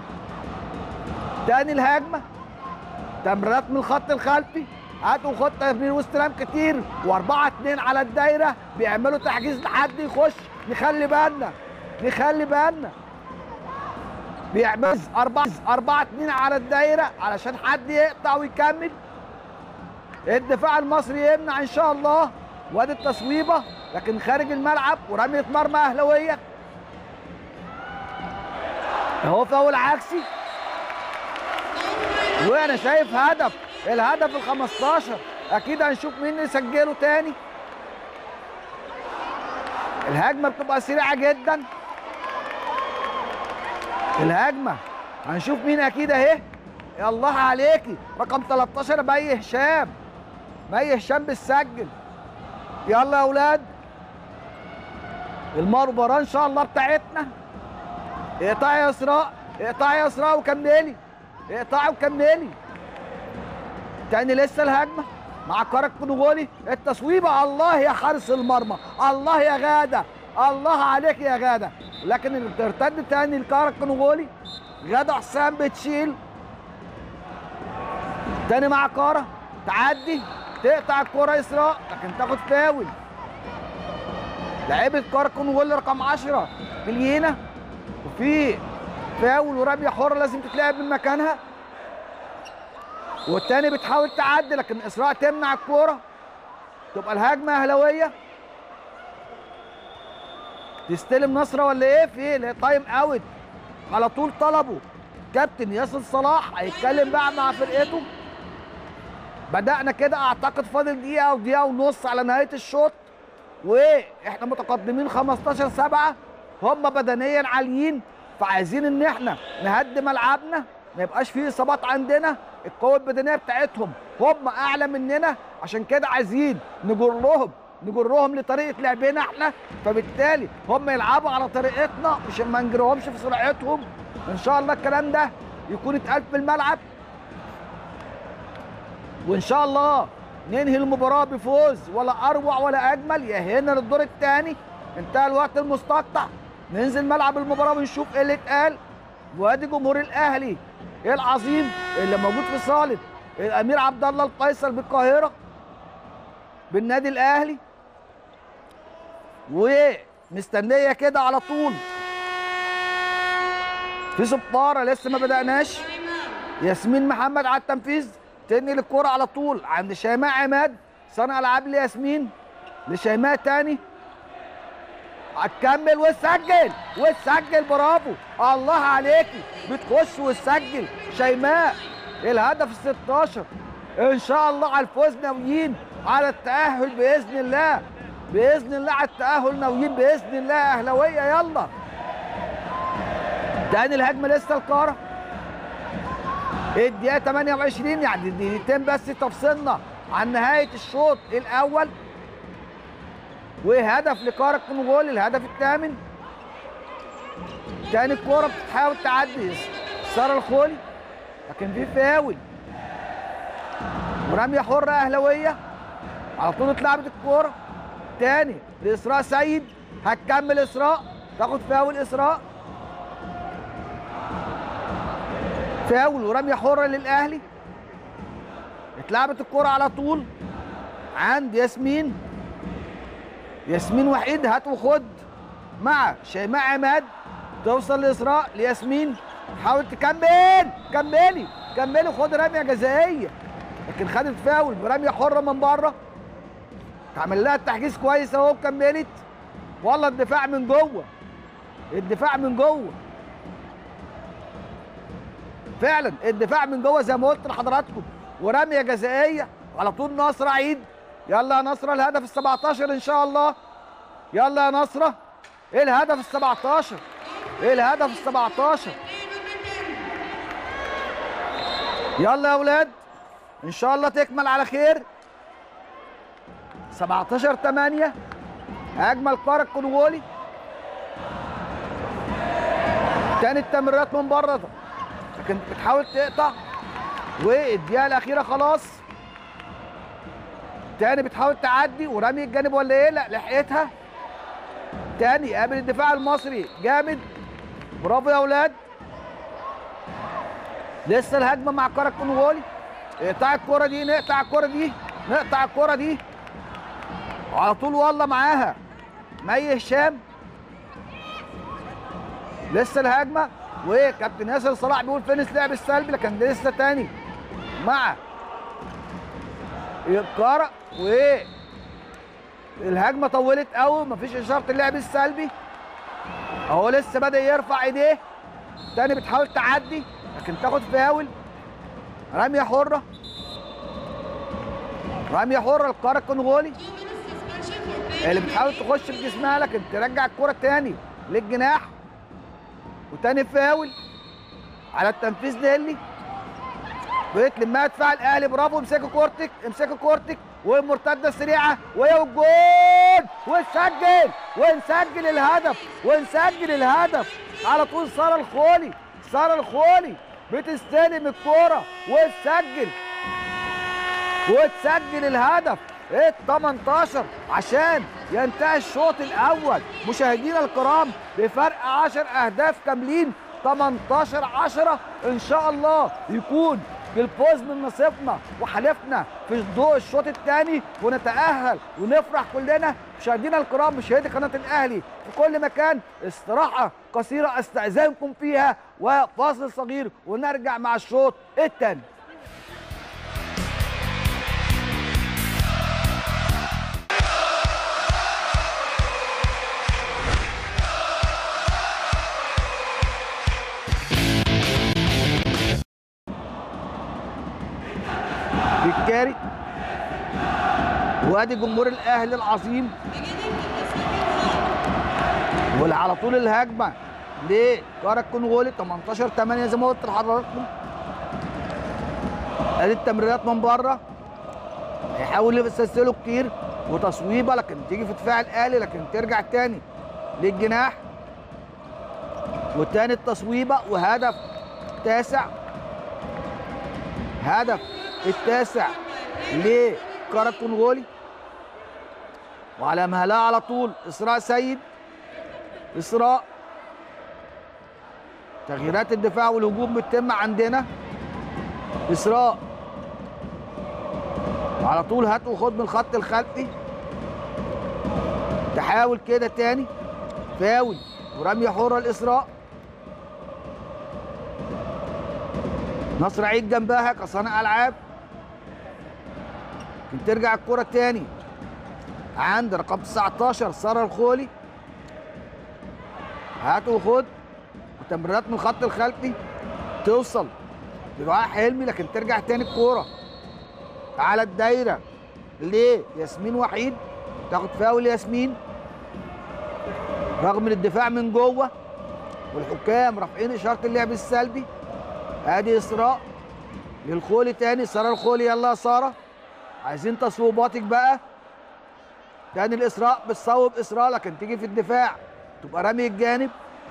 تاني الهجمه، تمريرات من الخط الخلفي، هاتوا خط تمرير واستلام كتير، واربعة اتنين على الدايره، بيعملوا تحجيز لحد يخش. نخلي بالنا نخلي بالنا، بيعملوا اربعة اربعة اتنين على الدايره علشان حد يقطع ويكمل. الدفاع المصري يمنع ان شاء الله. وادي التصويبه لكن خارج الملعب، ورميه مرمى اهلاويه اهو، فاول عكسي. وانا شايف هدف، الهدف ال خمستاشر، اكيد هنشوف مين يسجله تاني. الهجمه بتبقى سريعه جدا، الهجمه هنشوف مين اكيد اهي. يا الله عليكي، رقم تلتاشر مي هشام، مي هشام بتسجل. يلا يا اولاد المباراه ان شاء الله بتاعتنا. اقطعي يا اسراء، اقطعي يا اسراء وكملي، اقطعي وكملي. تاني لسه الهجمه مع الكره الكونغولي، التصويبه. الله يا حارس المرمى، الله يا غاده، الله عليك يا غاده. لكن بترتد تاني الكره الكونغولي، غاده حسام بتشيل تاني مع كاره، تعدي تقطع الكره اسراء لكن تاخد فاول. لعيبه الكره الكونغولي رقم عشرة مليينه، وفي فاول ورميه حره لازم تتلعب من مكانها. والتاني بتحاول تعدي لكن اسراء تمنع الكوره، تبقى الهجمه اهلاويه. تستلم نصره ولا ايه؟ في تايم اوت على طول طلبه كابتن ياسر صلاح، هيتكلم بقى مع فرقته. بدأنا كده اعتقد فاضل دقيقه او دقيقه ونص على نهايه الشوط، واحنا متقدمين خمستاشر سبعة. هم بدنيا عاليين، فعايزين ان احنا نهدي ملعبنا، ما يبقاش فيه اصابات عندنا. القوه البدنيه بتاعتهم هم اعلى مننا، عشان كده عايزين نجرهم نجرهم لطريقه لعبنا احنا، فبالتالي هم يلعبوا على طريقتنا، مش ما نجرهمش في سرعتهم. ان شاء الله الكلام ده يكون اتقال في الملعب، وان شاء الله ننهي المباراه بفوز ولا اروع ولا اجمل. يأهلنا للدور الثاني. انتهى الوقت المستقطع، ننزل ملعب المباراه ونشوف ايه اللي اتقال. وادي جمهور الاهلي العظيم اللي موجود في صاله الامير عبد الله الفيصل بالقاهره بالنادي الاهلي، ومستنيه كده على طول. في صفاره لسه ما بدأناش. ياسمين محمد على التنفيذ، تنقل الكوره على طول عند شيماء عماد، صانع العاب لياسمين لشيماء تاني، هتكمل وتسجل وتسجل. برافو، الله عليكي، بتخش وتسجل شيماء. الهدف ال ستاشر، ان شاء الله على الفوز ناويين على التأهل باذن الله، باذن الله على التأهل ناويين باذن الله يا اهلاويه. يلا تاني الهجمه لسه الكاره. الدقيقه تمانية وعشرين، يعني دقيقتين بس تفصلنا عن نهايه الشوط الاول. وهدف لكاره الكونغولي، الهدف الثامن. تاني الكوره بتحاول تعدي ساره الخولي لكن في فاول، ورميه حره اهلاويه. على طول اتلعبت الكوره تاني لاسراء سيد، هتكمل اسراء، تاخد فاول اسراء، فاول ورميه حره للاهلي. اتلعبت الكوره على طول عند ياسمين، ياسمين وحيد، هات وخد مع شيماء عماد، توصل لاسراء لياسمين، تحاول تكمل، كملي كملوا خد رميه جزائيه، لكن خدت فاول برميه حره من بره. تعمل لها التحجيز كويس اهو، كملت. والله الدفاع من جوه، الدفاع من جوه فعلا، الدفاع من جوه زي ما قلت لحضراتكم. ورميه جزائيه على طول نصر عيد. يلا يا نصره الهدف ال سبعتاشر ان شاء الله. يلا يا نصره، ايه الهدف ال سبعتاشر؟ ايه الهدف ال سبعتاشر؟ يلا يا اولاد ان شاء الله تكمل على خير. سبعتاشر تمانية. اجمل كره الكونغولي. تاني التمريرات من بره ده، لكن بتحاول تقطع. والدقيقه الاخيره خلاص. تاني بتحاول تعدي ورمي الجانب ولا ايه؟ لا لحقتها. تاني قابل الدفاع المصري جامد. برافو يا اولاد. لسه الهجمه مع الكره الكونغولي. اقطع الكره دي، نقطع الكره دي، نقطع الكره دي على طول. والله معاها مي هشام. لسه الهجمه، وكابتن ياسر صلاح بيقول فين اللعب السلبي، لكن ده لسه تاني مع الكره. والهجمه طولت قوي، مفيش اشاره اللعب السلبي. اهو لسه بدا يرفع ايديه. تاني بتحاول تعدي لكن تاخد فاول. رميه حره، رميه حره الكره الكونغولي اللي بتحاول تخش بجسمها، لكن ترجع الكره تاني للجناح. وتاني فاول على التنفيذ نيلي. بيتلمها دفاع الاهلي. برافو، امسكوا كورتك، امسكوا كورتك. والمرتده السريعه وهي والجول، ونسجل ونسجل الهدف، ونسجل الهدف على طول. ساره الخولي، ساره الخولي بتستلم الكوره وتسجل، وتسجل الهدف ال تمنتاشر عشان ينتهي الشوط الاول. مشاهدينا الكرام بفرق عشر اهداف كاملين، تمنتاشر عشرة. ان شاء الله يكون بالفوز من نصيبنا وحلفنا في ضوء الشوط الثاني، ونتاهل ونفرح كلنا. مشاهدينا الكرام، مشاهدي قناه الاهلي في كل مكان، استراحه قصيره استاذنكم فيها وفاصل صغير، ونرجع مع الشوط الثاني. بالكاري، وادي جمهور الاهلي العظيم. وعلى طول الهجمه لكره الكونغولي. تمنتاشر تمانية زي ما قلت لحضراتكم. ادي التمريرات من بره، هيحاول يسلسلوا كتير وتصويبه، لكن تيجي في دفاع الاهلي، لكن ترجع تاني للجناح. وتاني التصويبه، وهدف تاسع، هدف التاسع لكره الكونغولي. وعلى مهلها على طول اسراء سيد. اسراء، تغييرات الدفاع والهجوم بتتم عندنا. اسراء على طول هات وخد من الخط الخلفي. تحاول كده تاني، فاول ورميه حره لاسراء. نصر عيد جنبها كصانع العاب. ترجع الكره تاني عند رقم تسعتاشر ساره الخولي. هات وخد وتمريرات من الخط الخلفي، توصل لدعاء حلمي، لكن ترجع تاني الكوره على الدايره لياسمين وحيد. تاخد فاول ياسمين رغم الدفاع من جوه والحكام رافعين اشاره اللعب السلبي. ادي اسراء للخولي تاني، ساره الخولي. يلا يا ساره، عايزين تصويباتك بقى. تاني الاسراء، بتصوب اسراء لكن تيجي في الدفاع تبقى رمي الجانب،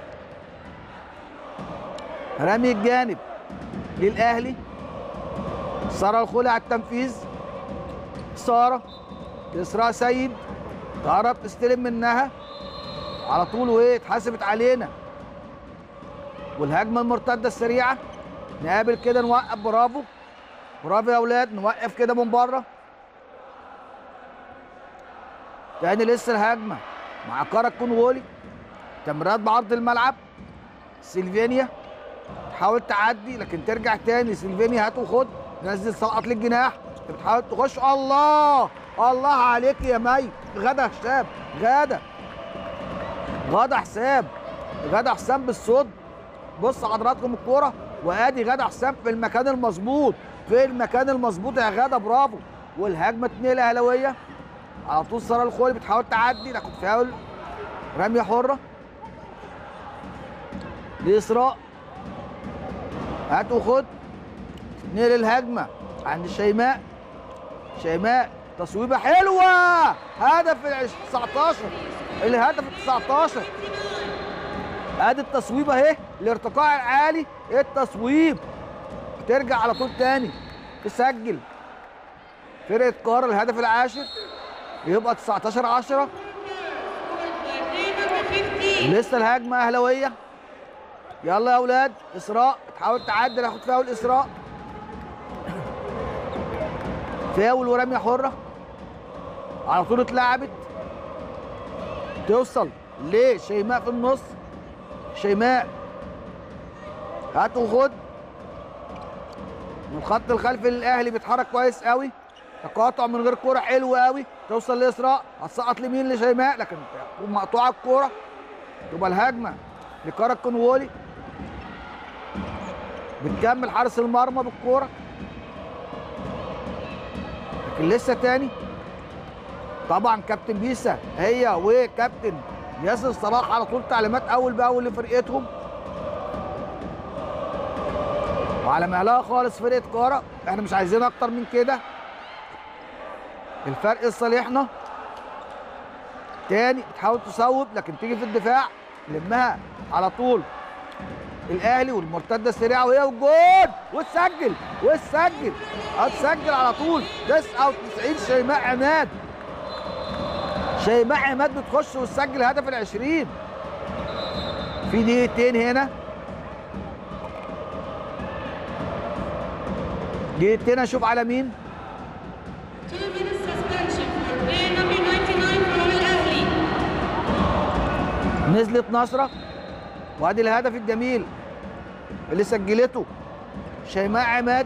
رمي الجانب للاهلي. ساره الخولي على التنفيذ. ساره اسراء سيد تقرب تستلم منها على طول، وايه اتحسبت علينا. والهجمه المرتده السريعه، نقابل كده نوقف. برافو برافو يا اولاد، نوقف كده من بره. تاني لسه الهجمه مع كره الكونغولي. تمريرات بعرض الملعب. سيلفينيا بتحاول تعدي لكن ترجع تاني. سلفينيا هات وخد، نزل سقط للجناح، بتحاول تخش. الله الله عليك يا مي. غدا حسام، غدا غدا حسام، غدا حسام بالصد. بص حضراتكم الكوره، وادي غدا حسام في المكان المظبوط، في المكان المظبوط يا غدا، برافو. والهجمه اتنين الاهلاويه على طول. ساره الخولي بتحاول تعدي لكن فاول، رميه حره لاسراء، هات وخد. نقل الهجمه عند شيماء، شيماء تصويبه حلوه، هدف ال تسعتاشر، الهدف ال تسعتاشر. ادي التصويبه اهي، الارتقاء العالي، التصويب، ترجع على طول تاني تسجل. فرقه قاره الهدف العاشر، يبقى تسعتاشر عشرة. لسه الهجمه اهلاويه. يلا يا اولاد، اسراء تحاول تعدل، هاخد فاول اسراء، فاول ورميه حره على طول. اتلعبت توصل لشيماء في النص، شيماء هات وخد من الخط الخلفي للاهلي، بيتحرك كويس قوي، تقاطع من غير كوره حلو قوي، توصل لاسراء، هتسقط لمين لشيماء لكن مقطوعه الكوره. تبقى الهجمه لكارا الكونغولي، بتكمل حارس المرمى بالكوره لكن لسه تاني. طبعا كابتن بيسا هي وكابتن ياسر صلاح على طول تعليمات اول باول لفرقتهم، وعلى مهلها خالص فرقه قاره. احنا مش عايزين اكتر من كده، الفرق لصالحنا. تاني بتحاول تصوب لكن تيجي في الدفاع، لمها على طول الاهلي، والمرتده السريعه وهي والجول، وتسجل وتسجل هتسجل على طول. تسعة وتسعين شيماء عماد، شيماء عماد بتخش وتسجل الهدف العشرين في دقيقتين. هنا دقيقتين، اشوف على مين. نزلت نصره، وادي الهدف الجميل اللي سجلته شيماء عماد.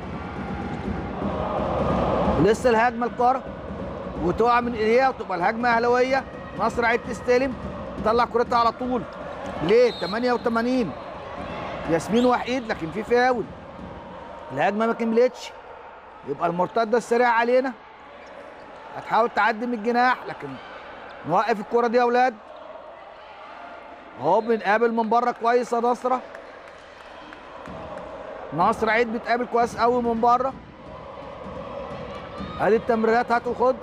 لسه الهجمه القاره وتقع من ايديها، وتبقى الهجمه اهلاويه. نصر عيد تستلم، تطلع كورتها على طول ليه تمانية وتمانين ياسمين وحيد لكن في فاول، الهجمه ما كملتش. يبقى المرتده السريعه علينا، هتحاول تعدي من الجناح لكن نوقف الكوره دي يا اولاد. اهو بنقابل من بره كويس يا نصره، نصر عيد بتقابل كويس قوي من بره. ادي التمريرات، هات وخد.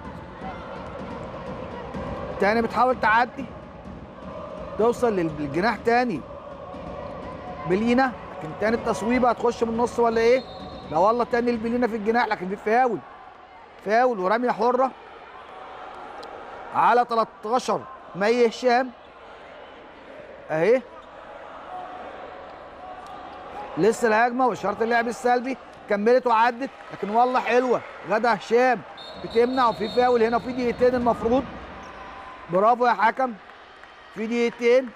تاني بتحاول تعدي، توصل للجناح تاني بلينا لكن تاني التصويبه هتخش من النص ولا ايه؟ لا والله، تاني البلينا في الجناح لكن في فاول، فاول ورميه حره على تلتاشر مي هشام اهي. لسه الهجمه واشاره اللعب السلبي، كملت وعدت لكن والله حلوه. غدا هشام بتمنع، وفي فاول هنا في دقيقتين المفروض. برافو يا حكم، في دقيقتين.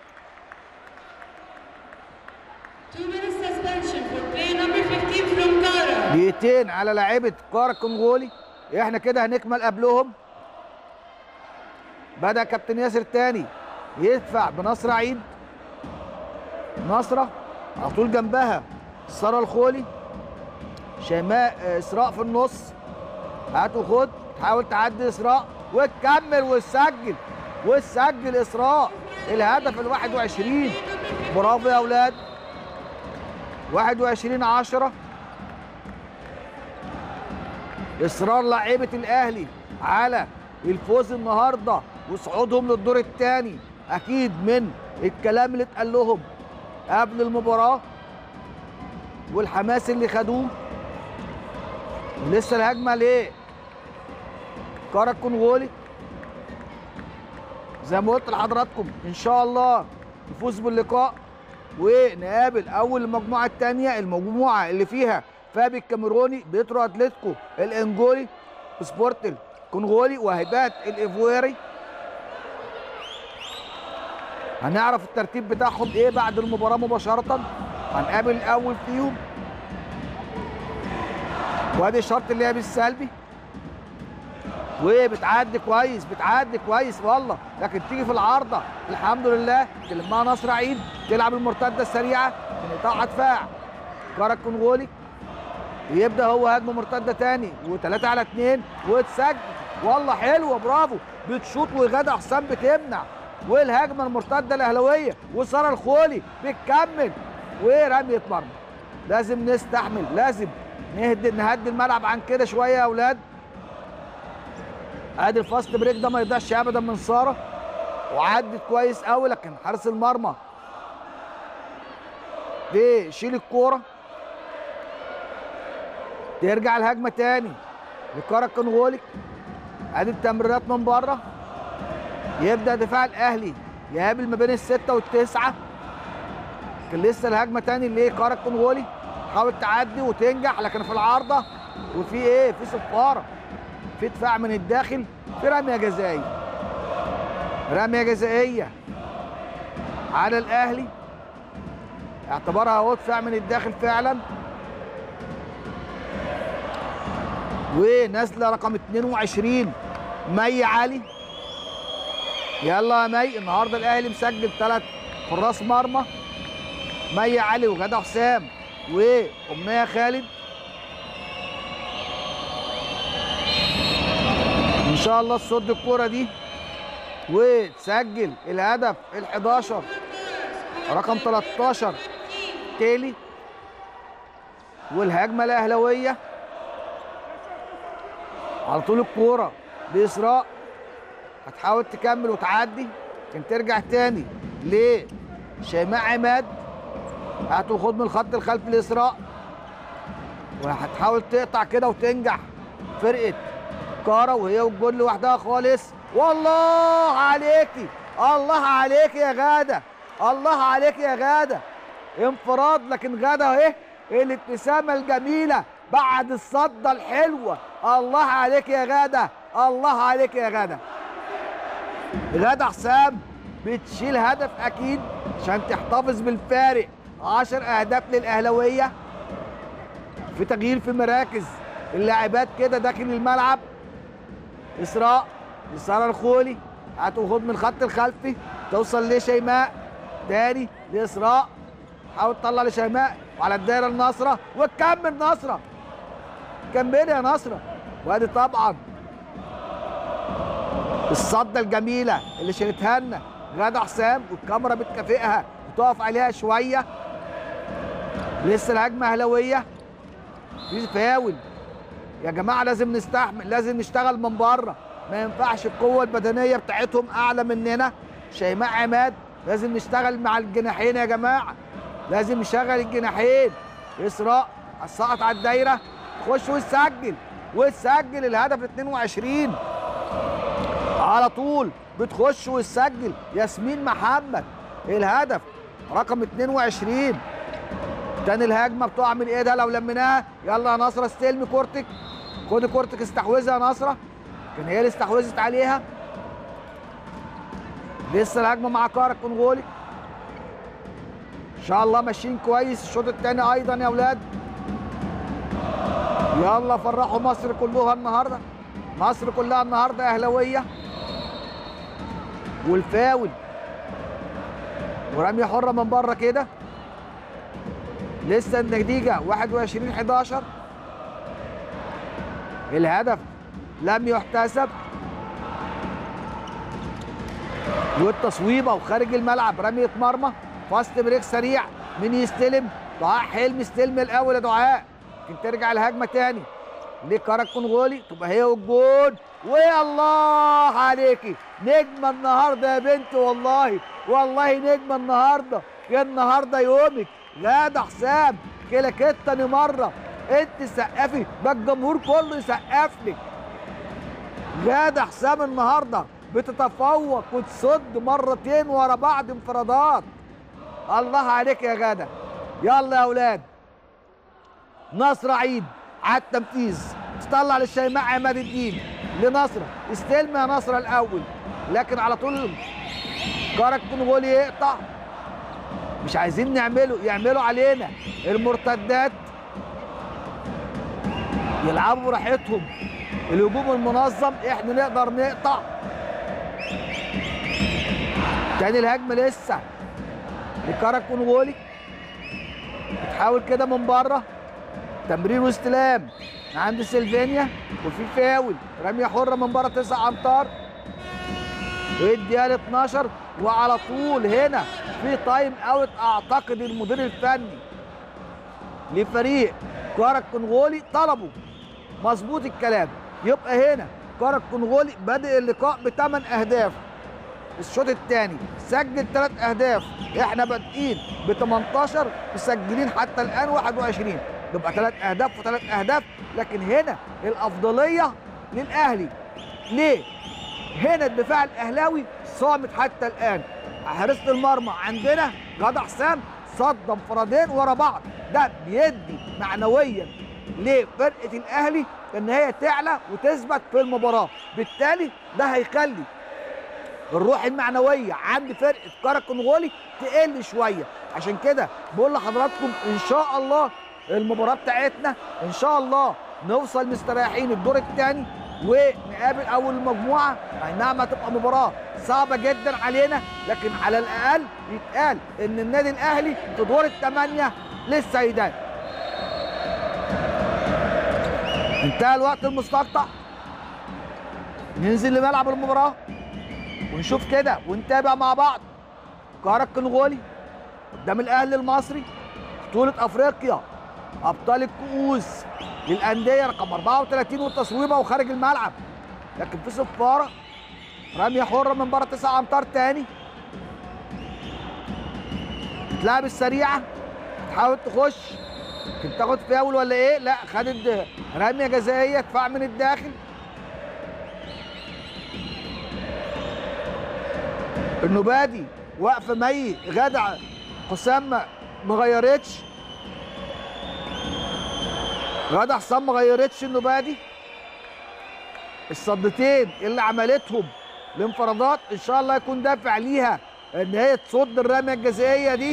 دقيقتين على لاعيبه قاره الكونغولي، احنا كده هنكمل قبلهم. بدأ كابتن ياسر تاني يدفع بنصر عيد، نصره على طول جنبها ساره الخولي، شيماء اسراء في النص، هات وخد، تحاول تعدي اسراء وتكمل وتسجل، وتسجل اسراء الهدف ال واحد وعشرين. برافو يا اولاد، واحد وعشرين عشرة. اصرار لاعيبه الاهلي على الفوز النهارده وصعودهم للدور الثاني، اكيد من الكلام اللي اتقال لهم قبل المباراه والحماس اللي خدوه. لسه الهجمه ليه قاره الكونغولي، زي ما قلت لحضراتكم ان شاء الله نفوز باللقاء ونقابل اول المجموعه الثانيه، المجموعه اللي فيها فابي الكاميروني، بيترو اتلتيكو الانجولي، سبورت الكونغولي، وهيبات الايفواري. هنعرف الترتيب بتاعهم ايه بعد المباراه مباشره. هنقابل الاول فيهم. وادي شرط اللعب السلبي، وبتعدي كويس بتعدي كويس والله، لكن تيجي في العارضه الحمد لله تلمها نصر عيد، تلعب المرتده السريعه من ايقاع دفاع كارا الكونغولي، ويبدا هو هجمه مرتده تاني وثلاثه على اثنين وتسجل والله حلوه برافو، بتشوط وغدا حسام بتمنع، والهجمه المرتده الاهلاويه وساره الخولي بتكمل ورميه مرمى. لازم نستحمل، لازم نهدي نهدي الملعب عن كده شويه يا اولاد. ادي الفاست بريك ده ما يضيعش ابدا من ساره، وعدت كويس قوي، لكن حارس المرمى بيشيل الكوره. ترجع الهجمه تاني لكارا الكونغولي. ادي التمريرات من بره، يبدا دفاع الاهلي يقابل ما بين السته والتسعه. كان لسه الهجمه تاني لكارا الكونغولي، حاول تعدي وتنجح، لكن في العارضه وفي ايه؟ في صفاره، في دفاع من الداخل، في رميه جزائيه. رميه جزائيه على الاهلي، اعتبرها هو دفاع من الداخل فعلا. ونازله رقم اتنين وعشرين مي علي. يلا يا مي، النهارده الاهلي مسجل ثلاث حراس مرمى، مي علي وغدا حسام وامنيه خالد. ان شاء الله تصد الكوره دي وتسجل الهدف ال حداشر رقم تلتاشر تالي. والهجمه الاهلاويه على طول الكوره باسراء، هتحاول تكمل وتعدي، لكن ترجع تاني لشيماء عماد، هات وخد من الخط الخلفي لاسراء، وهتحاول تقطع كده وتنجح فرقه كارا وهي والجول لوحدها خالص. والله عليكي، الله عليكي يا غاده، الله عليكي يا غاده، انفراد، لكن غاده اهي الابتسامه الجميله بعد الصده الحلوه. الله عليك يا غاده، الله عليك يا غاده. غاده حسام بتشيل هدف اكيد عشان تحتفظ بالفارق، عشر اهداف للاهلاويه. في تغيير في مراكز اللاعبات كده داخل الملعب. اسراء لساره الخولي، هات وخد من الخط الخلفي، توصل لشيماء تاني لاسراء، حاول تطلع لشيماء وعلى الدايره لنصره، وتكمل نصره، كملي يا نصره. وادي طبعا الصده الجميله اللي شالتها لنا غاده حسام، والكاميرا بتكافئها وتقف عليها شويه. لسه الهجمه اهلاويه، في فاول يا جماعه، لازم نستحمل، لازم نشتغل من بره، ما ينفعش القوه البدنيه بتاعتهم اعلى مننا. شيماء عماد لازم نشتغل مع الجناحين يا جماعه، لازم نشغل الجناحين. اسراء السقط على الدايره، تخش وتسجل وتسجل الهدف اتنين وعشرين على طول، بتخش وتسجل ياسمين محمد الهدف رقم اتنين وعشرين. تاني الهجمه بتقع من ايدها لو لميناها. يلا يا نصره استلمي كورتك، خدي كورتك استحوذها يا نصره، كان هي اللي استحوذت عليها. لسه الهجمه مع كارا الكونغولي، ان شاء الله ماشيين كويس الشوط الثاني ايضا يا اولاد. يلا فرحوا مصر كلها النهارده، مصر كلها النهارده اهلاويه. والفاول ورميه حره من بره كده. لسه النتيجه واحد وعشرين حداشر، الهدف لم يحتسب، والتصويبه وخارج الملعب رميه مرمى. فاست بريك سريع، مين يستلم؟ دعاء حلمي استلم الاول يا دعاء، لكن ترجع الهجمه تاني لكارا الكونغولي، تبقى هي والجول. ويا الله عليكي، نجمه النهارده يا بنت، والله والله نجمه النهارده، يا النهارده يومك غاده حسام، كده تاني مره انت سقفي، ده الجمهور كله يسقف لك. غاده حسام النهارده بتتفوق وتصد مرتين ورا بعض انفرادات. الله عليك يا غاده. يلا يا اولاد، نصر عيد على التنفيذ، تطلع للشيماء عماد الدين لنصره، استلم يا نصره الاول، لكن على طول كارا الكونغولي يقطع مش عايزين نعمله يعملوا علينا المرتدات، يلعبوا براحتهم الهجوم المنظم، احنا نقدر نقطع. تاني الهجمه لسه لكارا كونغولي، بتحاول كده من بره، تمرير واستلام عند سيلفينيا، وفي فاول رميه حره من بره تسع امتار. الدقيقه اتناشر وعلى طول هنا في تايم اوت. اعتقد المدير الفني لفريق كارا الكونغولي طلبوا، مظبوط الكلام. يبقى هنا كارا الكونغولي بادئ اللقاء بثمان اهداف، الشوط الثاني سجل ثلاث اهداف، احنا بادئين ب تمنتاشر مسجلين حتى الان واحد وعشرين، يبقى ثلاث اهداف وثلاث اهداف، لكن هنا الافضليه للاهلي. ليه؟ هنا الدفاع الاهلاوي صامت حتى الان. حراسه المرمى عندنا غدا حسام صد انفرادين ورا بعض، ده بيدي معنويا لفرقه الاهلي ان هي تعلى وتثبت في المباراه، بالتالي ده هيخلي الروح المعنويه عند فرقه كارا الكونغولي تقل شويه. عشان كده بقول لحضراتكم ان شاء الله المباراه بتاعتنا ان شاء الله نوصل مستريحين الدور الثاني ونقابل اول المجموعه. اي نعم هتبقى مباراه صعبه جدا علينا، لكن على الاقل يتقال ان النادي الاهلي في دور الثمانيه للسيدات. انتهى الوقت المستقطع، ننزل لملعب المباراه ونشوف كده ونتابع مع بعض. كارا الكونغولي قدام الاهلي المصري، بطوله افريقيا ابطال الكؤوس للانديه رقم اربعة وثلاثين والتصويبه وخارج الملعب، لكن في صفاره رميه حره من بره تسع امتار تاني. اللاعب السريعه تحاول تخش، يمكن تاخد فاول ولا ايه؟ لا، خدت رميه جزائيه دفاع من الداخل. النبادي واقفه مي غادة حسام ما غيرتش، غادة حسام ما غيرتش النبادي. الصدتين اللي عملتهم الانفرادات ان شاء الله يكون دافع ليها ان هي تصد الرميه الجزائيه دي.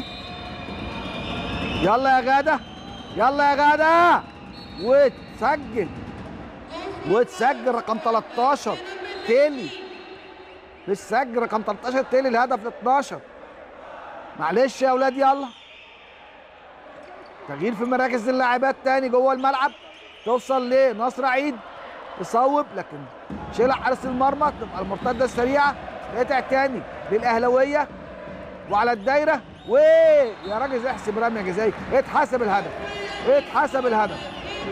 يلا يا غادة، يلا يا غادة، وتسجل وتسجل رقم تلتاشر تيلي، بتسجل رقم تلتاشر تيلي الهدف ال اتناشر. معلش يا اولاد، يلا تغيير في مراكز اللاعبات تاني جوه الملعب. توصل لنصر عيد تصوب، لكن شيلها حارس المرمى، تبقى المرتده السريعه قطع تاني للاهلاويه وعلى الدايره، ويا راجل احسب رميه جزائيه. اتحسب الهدف، اتحسب الهدف.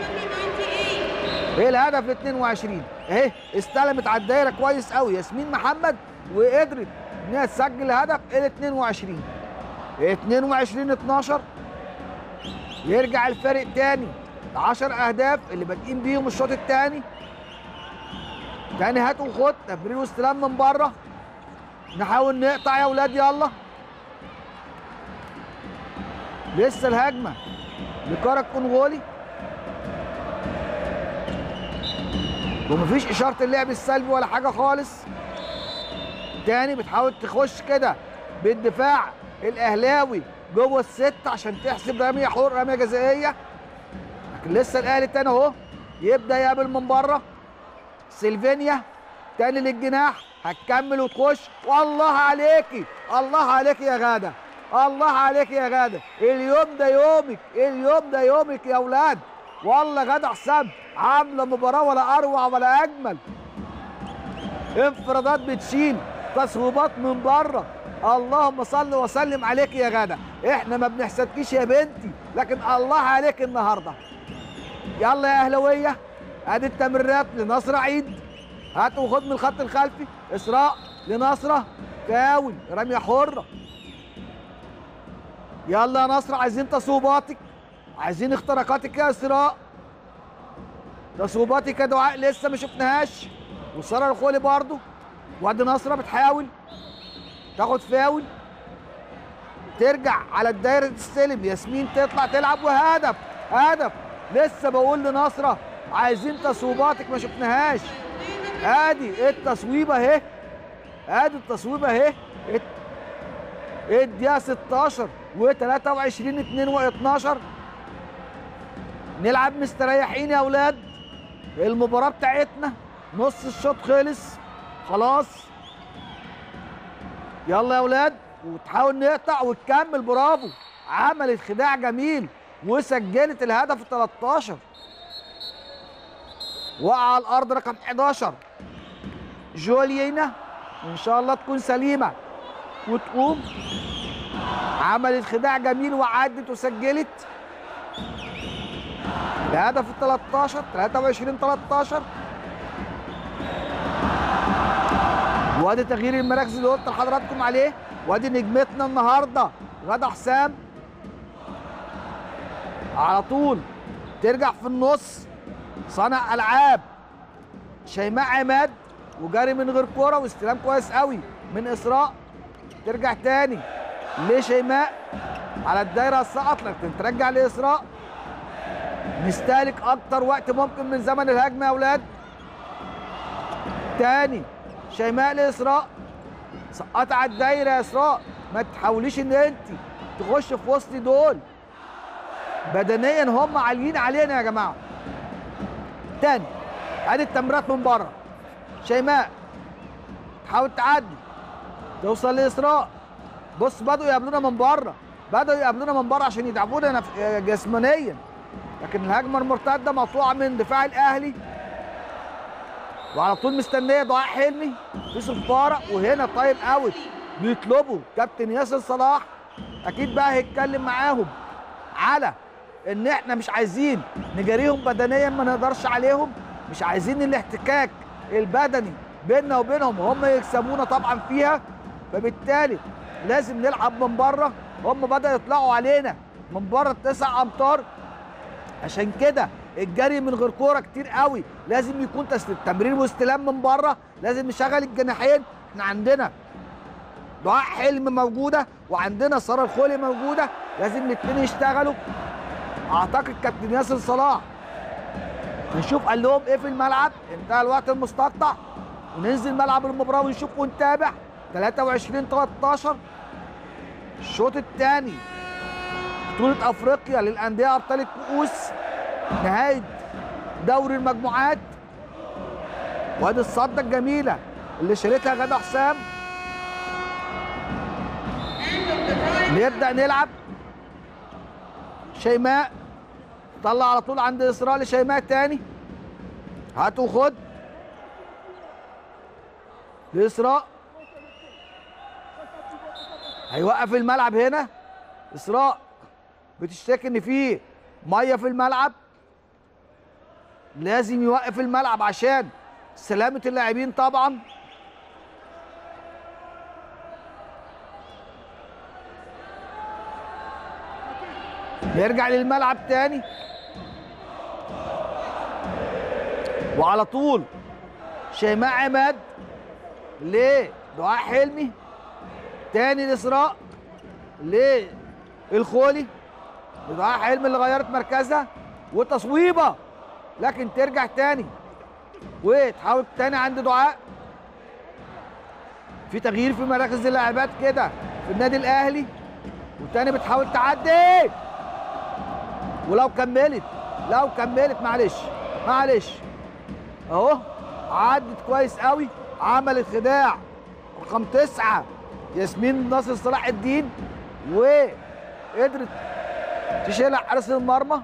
ايه الهدف ال اتنين وعشرين اهي، استلمت على الدايره كويس قوي ياسمين محمد وقدرت ان هي تسجل هدف ال اتنين وعشرين. اتنين وعشرين اتناشر، يرجع الفرق تاني ل عشر اهداف اللي بادئين بيهم الشوط الثاني. تاني هات وخد، تمرير واستلام من بره، نحاول نقطع يا اولاد، يلا. لسه الهجمه لكارا الكونغولي، ومفيش اشاره اللعب السلبي ولا حاجه خالص. تاني بتحاول تخش كده بالدفاع الاهلاوي جوه الست عشان تحسب رميه حر رميه جزائيه، لكن لسه الاهلي تاني اهو يبدا يقابل من بره. سيلفينيا تاني للجناح، هتكمل وتخش. والله عليكي، الله عليكي يا غاده، الله عليكي يا غاده، اليوم ده يومك، اليوم ده يومك يا اولاد. والله غاده حسام عامله مباراه ولا اروع ولا اجمل. انفرادات بتشيل، تصويبات من بره. اللهم صل وسلم عليك يا غاده، احنا ما بنحسدكيش يا بنتي، لكن الله عليك النهارده. يلا يا اهلاويه، ادي التمريرات لنصر عيد، هات وخد من الخط الخلفي. اسراء لنصره، فاول رميه حره. يلا يا نصر، عايزين تصويباتك، عايزين اختراقاتك يا اسراء. تصويباتك يا دعاء لسه ما شفناهاش، وساره الخولي برضه. وادي نصره بتحاول تاخد فاول، ترجع على الدايره تستلم، ياسمين تطلع تلعب، وهدف، هدف. لسه بقول لنصره عايزين تصويباتك ما شفناهاش. ادي التصويبه اهي، ادي التصويبه اهي. الدقيقه ستاشر وتلاتة وعشرين اتنين واتناشر. نلعب مستريحين يا اولاد، المباراه بتاعتنا نص الشوط خلص خلاص. يلا يا اولاد، وتحاول نقطع وتكمل. برافو، عملت خداع جميل وسجلت الهدف ال تلتاشر. وقع على الارض رقم حداشر جوليينا، وان شاء الله تكون سليمه وتقوم. عملت خداع جميل وعدت وسجلت الهدف ال تلتاشر. تلاتة وعشرين تلتاشر. وادي تغيير المراكز اللي قلت لحضراتكم عليه. وادي نجمتنا النهارده غدا حسام على طول ترجع في النص. صانع العاب شيماء عماد، وجري من غير كوره واستلام كويس قوي من اسراء. ترجع تاني لشيماء على الدايره السقط، لكن ترجع لاسراء. نستهلك اكتر وقت ممكن من زمن الهجمه يا اولاد. تاني شيماء لاسراء، سقط على الدايره يا اسراء. ما تحاوليش ان انت تخش في وسط دول، بدنيا هم عاليين علينا يا جماعه. تاني ادي التمريرات من بره. شيماء تحاول تعدي توصل لاسراء. بص بدأوا يقابلونا من بره، بدأوا يقابلونا من بره عشان يتعبونا جسمانيا، لكن الهجمه المرتده مقطوعه من دفاع الاهلي. وعلى طول مستنيه دعاء حلمي في صفاره، وهنا تايم اوت بيطلبوا كابتن ياسر صلاح. اكيد بقى هيتكلم معاهم على ان احنا مش عايزين نجاريهم بدنيا، ما نقدرش عليهم، مش عايزين الاحتكاك البدني بيننا وبينهم، هم يكسبونا طبعا فيها، فبالتالي لازم نلعب من بره. هم بدأوا يطلعوا علينا من بره التسع امتار، عشان كده الجري من غير كوره كتير قوي. لازم يكون تمرير واستلام من بره، لازم نشغل الجناحين. احنا عندنا دعاء حلم موجوده وعندنا ساره الخولي موجوده، لازم الاثنين يشتغلوا. اعتقد كابتن ياسر صلاح نشوف قال لهم ايه في الملعب. انتهى الوقت المستقطع وننزل ملعب المباراه ونشوف ونتابع. تلاتة وعشرين تلتاشر الشوط الثاني، بطولة افريقيا للانديه ابطال الكؤوس، نهايه دوري المجموعات. وادي الصده الجميله اللي شالتها غدا حسام. نبدا نلعب. شيماء طلع على طول عند اسراء لشيماء تاني، هات وخد لاسراء. هيوقف الملعب هنا. اسراء بتشتكي ان في ميه في الملعب، لازم يوقف الملعب عشان سلامه اللاعبين طبعا. نرجع للملعب تاني، وعلى طول شيماء عماد لدعاء حلمي، تاني لاسراء للخولي. دعاء حلمي اللي غيرت مركزها وتصويبه، لكن ترجع تاني وتحاول تاني عند دعاء. في تغيير في مراكز اللاعبات كده في النادي الاهلي، وتاني بتحاول تعدي. ولو كملت لو كملت معلش معلش اهو عدت كويس قوي. عملت خداع رقم تسعه ياسمين ناصر صلاح الدين، وقدرت تشيلها حارس المرمى.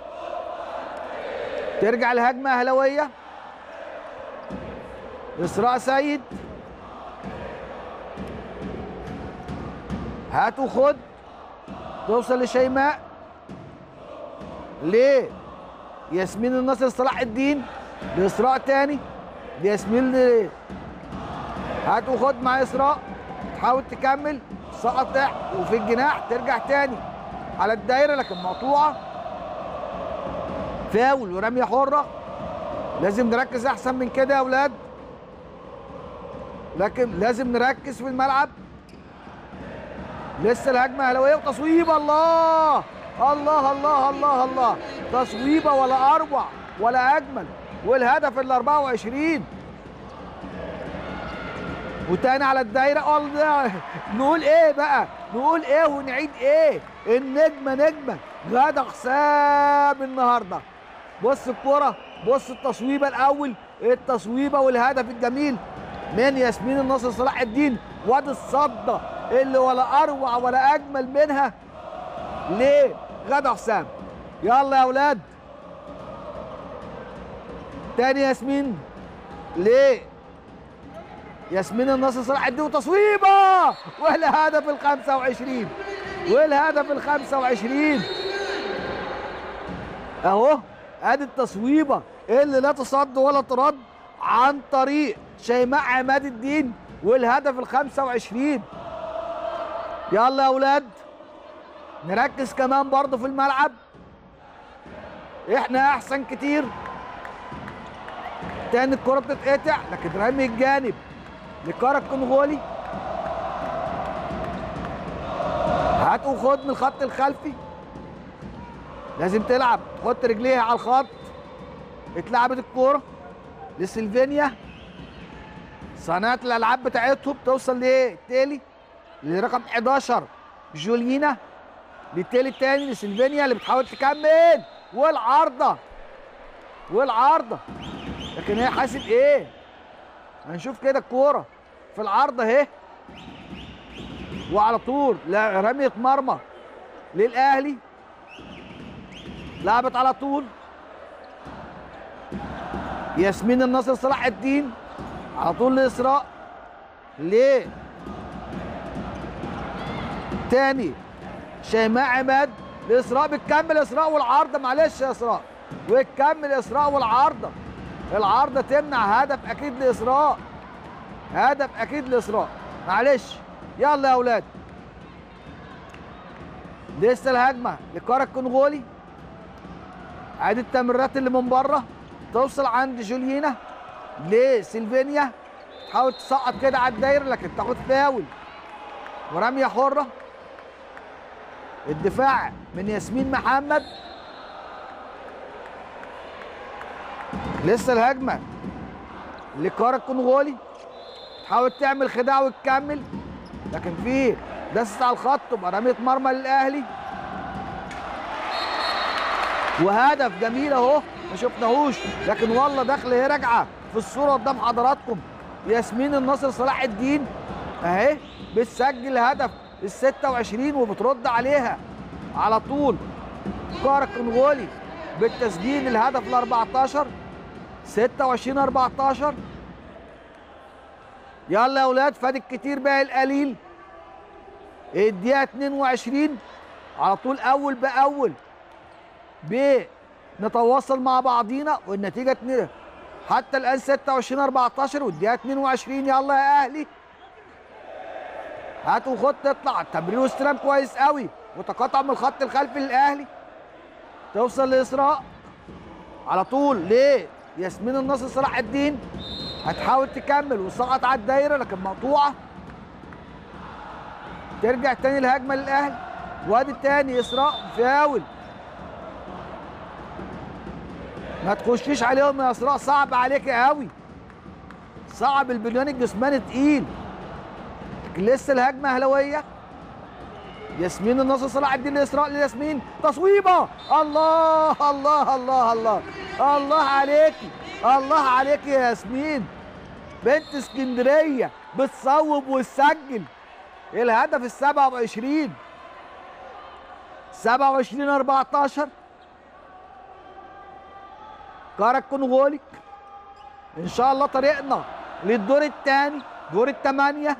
ترجع الهجمه اهلاويه. اسراء سيد، هات وخد، توصل لشيماء ليه ياسمين الناصر صلاح الدين، لاسراء تاني، لياسمين ل... هات وخد مع اسراء، تحاول تكمل، سقط تحت وفي الجناح. ترجع تاني على الدايره لكن مقطوعه. فاول ورميه حره. لازم نركز احسن من كده يا اولاد، لكن لازم نركز في الملعب. لسه الهجمه اهلاويه وتصويبه. الله الله الله الله الله، تصويبه ولا اروع ولا اجمل. والهدف ال أربعة وعشرين وتاني على الدايره. الله، نقول ايه بقى؟ نقول ايه ونعيد ايه؟ النجمه نجمه غادة حسام النهارده. بص الكوره، بص التصويبه الاول، التصويبه والهدف الجميل من ياسمين النصر صلاح الدين. وادي الصده اللي ولا اروع ولا اجمل منها ليه؟ غادة حسام. يلا يا اولاد، تاني ياسمين ليه؟ ياسمين النصر صلاح الدين وتصويبه، والهدف ال خمسة وعشرين، والهدف ال خمسة وعشرين اهو. ادي التصويبه اللي لا تصد ولا ترد عن طريق شيماء عماد الدين، والهدف ال خمسة وعشرين. يلا يا اولاد نركز كمان برضه في الملعب، احنا احسن كتير. تاني الكره بتتقطع لكن رامي الجانب لكارا الكونغولي. هات وخد من الخط الخلفي، لازم تلعب تحط رجليها على الخط. اتلعبت الكوره لسلفينيا، صانعة الالعاب بتاعتهم توصل لايه؟ تالي لرقم حداشر جولينا، للتالي التاني لسلفينيا اللي بتحاول تكمل، والعارضه والعارضه لكن هي حاسب ايه؟ هنشوف كده الكوره في العارضه اهي، وعلى طول لا رميه مرمى للاهلي، لعبت على طول ياسمين النصر صلاح الدين، على طول لاسراء، ليه تاني شيماء عماد لاسراء، بتكمل اسراء والعارضه، معلش يا اسراء، وتكمل اسراء والعارضه، العارضه تمنع هدف اكيد لاسراء، هدف اكيد لاسراء، معلش. يلا يا اولاد لسه الهجمه لكارا الكونغولي. ادي التمريرات اللي من بره توصل عند جولينا لسلفينيا، تحاول تسقط كده على الدايره لكن تاخد فاول ورميه حره. الدفاع من ياسمين محمد. لسه الهجمه لكارا الكونغولي، تحاول تعمل خداع وتكمل لكن في دست على الخط، تبقى رميه مرمى للاهلي. وهدف جميل اهو ما شفناهوش لكن والله داخله اهي راجعه في الصوره قدام حضراتكم. ياسمين النصر صلاح الدين اهي بتسجل هدف ال ستة وعشرين وبترد عليها على طول كارا الكونغولي بالتسجيل الهدف ال أربعتاشر، ستة وعشرين أربعتاشر. يلا يا اولاد فات الكتير باقي القليل. الدقيقه اتنين وعشرين على طول اول باول بنتواصل مع بعضينا، والنتيجه اتنين حتى الان ستة وعشرين أربعتاشر والدقيقه اتنين وعشرين. يلا يا اهلي هات وخد، تطلع تمرير واستلام كويس قوي وتقاطع من الخط الخلفي للاهلي، توصل لاسراء على طول ليه ياسمين النصر صلاح الدين، هتحاول تكمل وسقط على الدايره لكن مقطوعه. ترجع تاني الهجمه للاهلي، وادي التاني اسراء فاول. ما تخشيش عليهم يا اسراء، صعب عليك قوي، صعب، البنيان الجسماني تقيل. لكن لسه الهجمه اهلاويه. ياسمين النصر صلاح الدين لاسراء لياسمين، تصويبه، الله الله الله الله الله عليكي، الله عليكي يا ياسمين بنت اسكندريه، بتصوب وتسجل الهدف ال سبعة وعشرين، سبعة وعشرين أربعتاشر. كارا الكونغولي ان شاء الله طريقنا للدور الثاني، دور الثمانيه.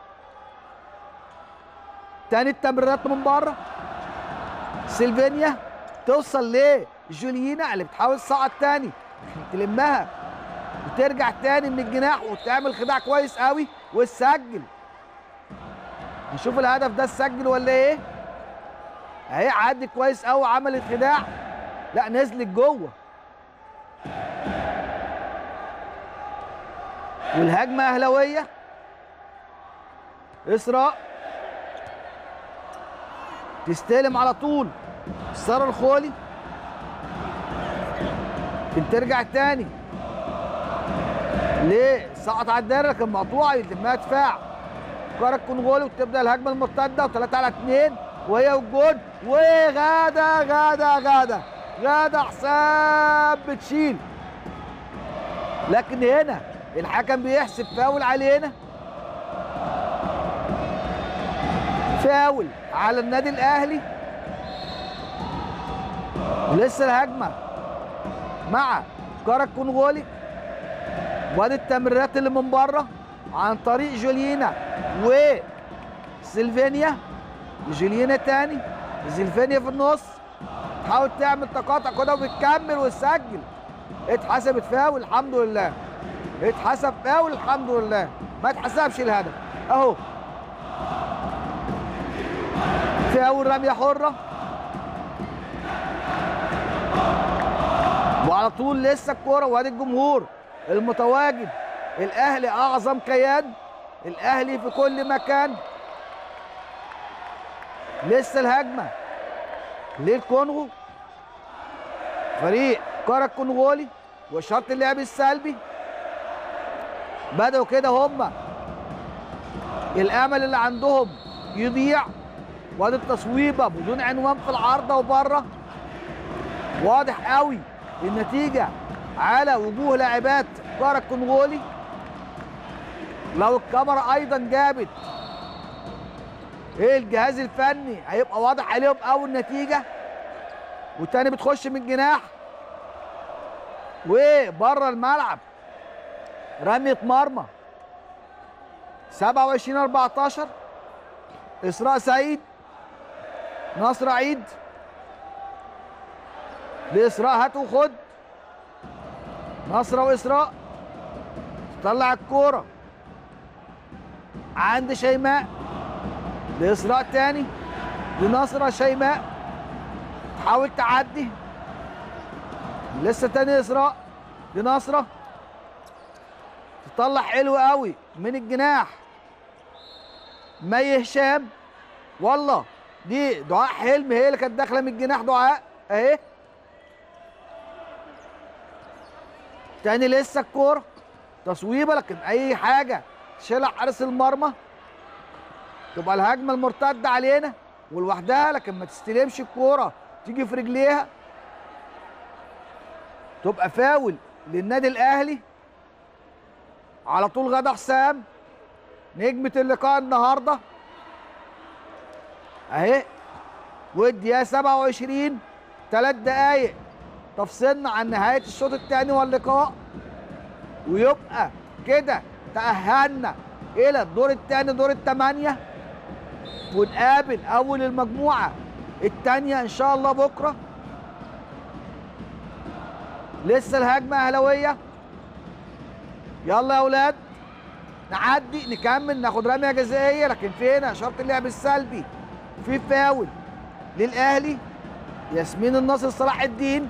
تاني التمريرات من بره، سلفينيا توصل لجولينا اللي بتحاول تصعد تاني تلمها وترجع تاني من الجناح وتعمل خداع كويس قوي وتسجل. نشوف الهدف ده سجل ولا ايه. اهي عدت كويس قوي، عملت خداع، لا نزلت جوه. والهجمه اهلاويه. اسراء تستلم على طول سارة الخولي، ترجع تاني سقط على الدايره لكن مقطوعه، يتمها دفاع. الكره الكونغولي وتبدا الهجمه المرتده وثلاثة على اثنين وهي والجون، وغاده غاده غاده غاده حسام بتشيل. لكن هنا الحكم بيحسب فاول علينا، فاول على النادي الاهلي. ولسه الهجمه مع الكره الكونغولي، وادي التمريرات اللي من بره عن طريق جولينا وسيلفينيا. جولينا تاني، سيلفينيا في النص تحاول تعمل تقاطع كده وبتكمل وتسجل. اتحسبت فاول الحمد لله، اتحسب فاول الحمد لله، ما اتحسبش الهدف اهو. فاول رميه حره، وعلى طول لسه الكوره، وادي الجمهور المتواجد. الاهلي اعظم كيان، الاهلي في كل مكان. لسه الهجمه للكونغو، فريق كرة الكونغولي وشرط اللعب السلبي. بدأوا كده هم الامل اللي عندهم يضيع. وادي التصويبه بدون عنوان في العارضه وبره. واضح قوي النتيجه على وجوه لاعبات كرة الكونغولي. لو الكاميرا ايضا جابت ايه الجهاز الفني هيبقى واضح عليهم قوي النتيجه. والتاني بتخش من الجناح وبره الملعب، رميه مرمى سبعة وعشرين أربعتاشر. اسراء سعيد، نصر عيد لاسراء، هات وخد. نصره واسراء تطلع الكوره عند شيماء لاسراء تاني لنصره. شيماء تحاول تعدي، لسه تاني اسراء لنصره، تطلع حلو قوي من الجناح. مي هشام، والله دي دعاء حلمي هي اللي كانت داخله من الجناح. دعاء اهي تاني، لسه الكوره تصويبه لكن اي حاجه تشيلها حارس المرمى. تبقى الهجمه المرتده علينا ولوحدها، لكن ما تستلمش الكوره تيجي في رجليها. تبقى فاول للنادي الاهلي. على طول غدا حسام نجمه اللقاء النهارده اهي. والدقيقه سبعة وعشرين، ثلاث دقائق تفصلنا عن نهايه الشوط الثاني واللقاء. ويبقى كده تأهلنا الى الدور الثاني، دور الثمانيه، ونقابل اول المجموعه الثانيه ان شاء الله بكره. لسه الهجمه اهلاويه. يلا يا اولاد نعدي نكمل ناخد رميه جزائيه، لكن فين شرط اللعب السلبي؟ في فاول للاهلي. ياسمين الناصر صلاح الدين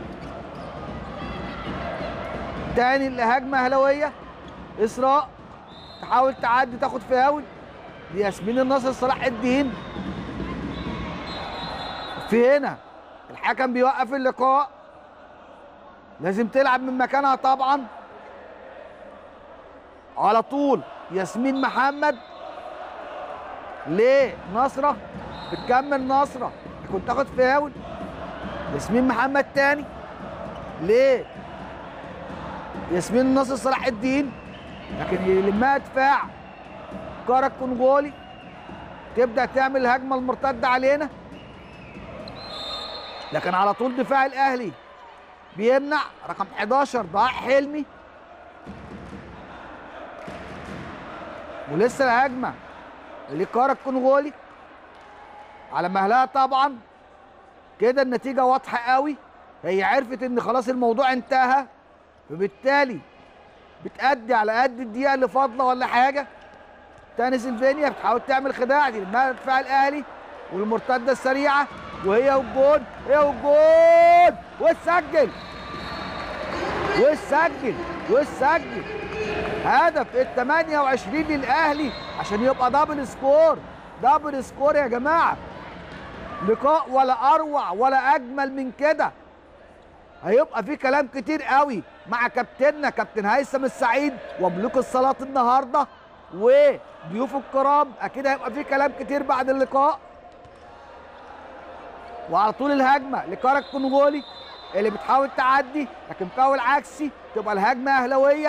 تاني الهجمه اهلاويه. اسراء تحاول تعدي تاخد فاول لياسمين الناصر صلاح الدين. في هنا الحكم بيوقف اللقاء، لازم تلعب من مكانها طبعا. على طول ياسمين محمد لنصره، بتكمل نصره كنت تاخد فاول. ياسمين محمد تاني ل ياسمين الناصر صلاح الدين، لكن يلمها دفاع كرة الكونغولي. تبدا تعمل الهجمه المرتده علينا، لكن على طول دفاع الاهلي بيمنع. رقم حداشر ضاع حلمي. ولسه الهجمه لكرة الكونغولي على مهلها طبعا. كده النتيجه واضحه قوي، هي عرفت ان خلاص الموضوع انتهى، فبالتالي بتأدي على قد الدقيقه اللي فاضله ولا حاجه. تاني سيلفينيا بتحاول تعمل خداع دي لما دفاع الاهلي، والمرتده السريعه وهي والجون، هي والجون، وتسجل وتسجل وتسجل هدف ال ثمانية وعشرين للاهلي عشان يبقى دبل سكور. دبل سكور يا جماعه، لقاء ولا اروع ولا اجمل من كده. هيبقى في كلام كتير قوي مع كابتننا كابتن هيثم السعيد وملوك الصالات النهارده وضيوف الكرام. اكيد هيبقى في كلام كتير بعد اللقاء. وعلى طول الهجمه لكارك كونغولي اللي بتحاول تعدي، لكن فاول عكسي تبقى الهجمه اهلاويه.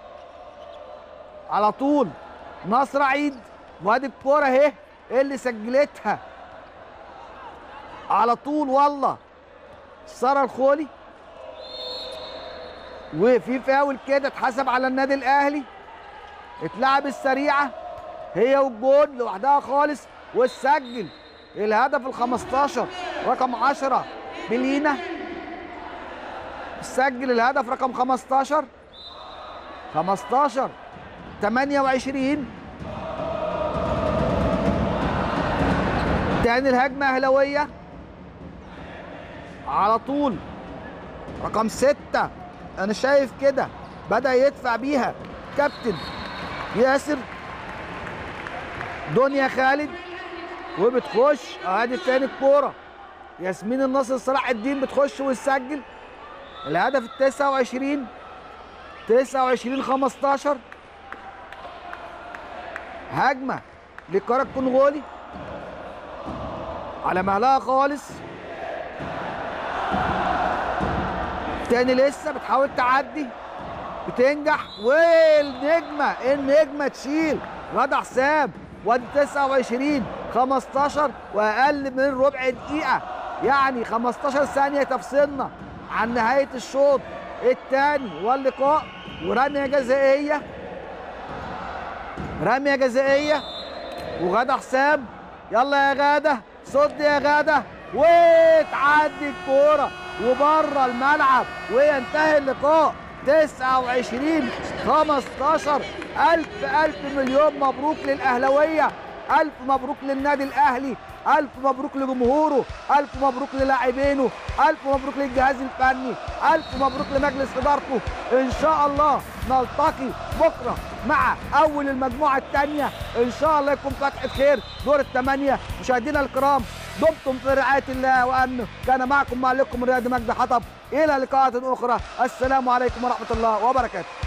على طول نصر عيد، وادي الكوره اهي اللي سجلتها على طول والله ساره الخولي. وفي فاول كده اتحسب على النادي الاهلي، اتلعب السريعه هي والجون لوحدها خالص، وسجل الهدف ال خمستاشر رقم عشرة بلينا، سجل الهدف رقم خمستاشر خمستاشر تمانية وعشرين. تاني الهجمه اهلاويه على طول رقم ستة، انا شايف كده بدأ يدفع بيها كابتن ياسر. دنيا خالد وبتخش، ادي تاني الكوره ياسمين النصر صلاح الدين بتخش وتسجل الهدف ال تسعة وعشرين تسعة وعشرين خمستاشر. هجمه لكارك كونغولي على مهلها خالص، تاني لسه بتحاول تعدي بتنجح، والنجمه النجمه تشيل غدا حسام. وادي تسعة وعشرين خمستاشر واقل من ربع دقيقه، يعني خمستاشر ثانيه تفصلنا عن نهايه الشوط الثاني واللقاء. ورميه جزائيه رميه جزائيه وغدا حسام، يلا يا غاده صد يا غاده، وتعدي الكوره وبره الملعب وينتهي اللقاء تسعة وعشرين خمستاشر. ألف ألف مليون مبروك للأهلاوية، ألف مبروك للنادي الأهلي، ألف مبروك لجمهوره، ألف مبروك للاعبينه، ألف مبروك للجهاز الفني، ألف مبروك لمجلس إدارته. إن شاء الله نلتقي بكرة مع أول المجموعة الثانية، إن شاء الله يكون فتحة خير دور الثمانية. مشاهدينا الكرام دمتم في رعاية الله وأمنه، كان معكم معلقكم الرياضي مجدي حطب، إلى لقاءات أخرى، السلام عليكم ورحمة الله وبركاته.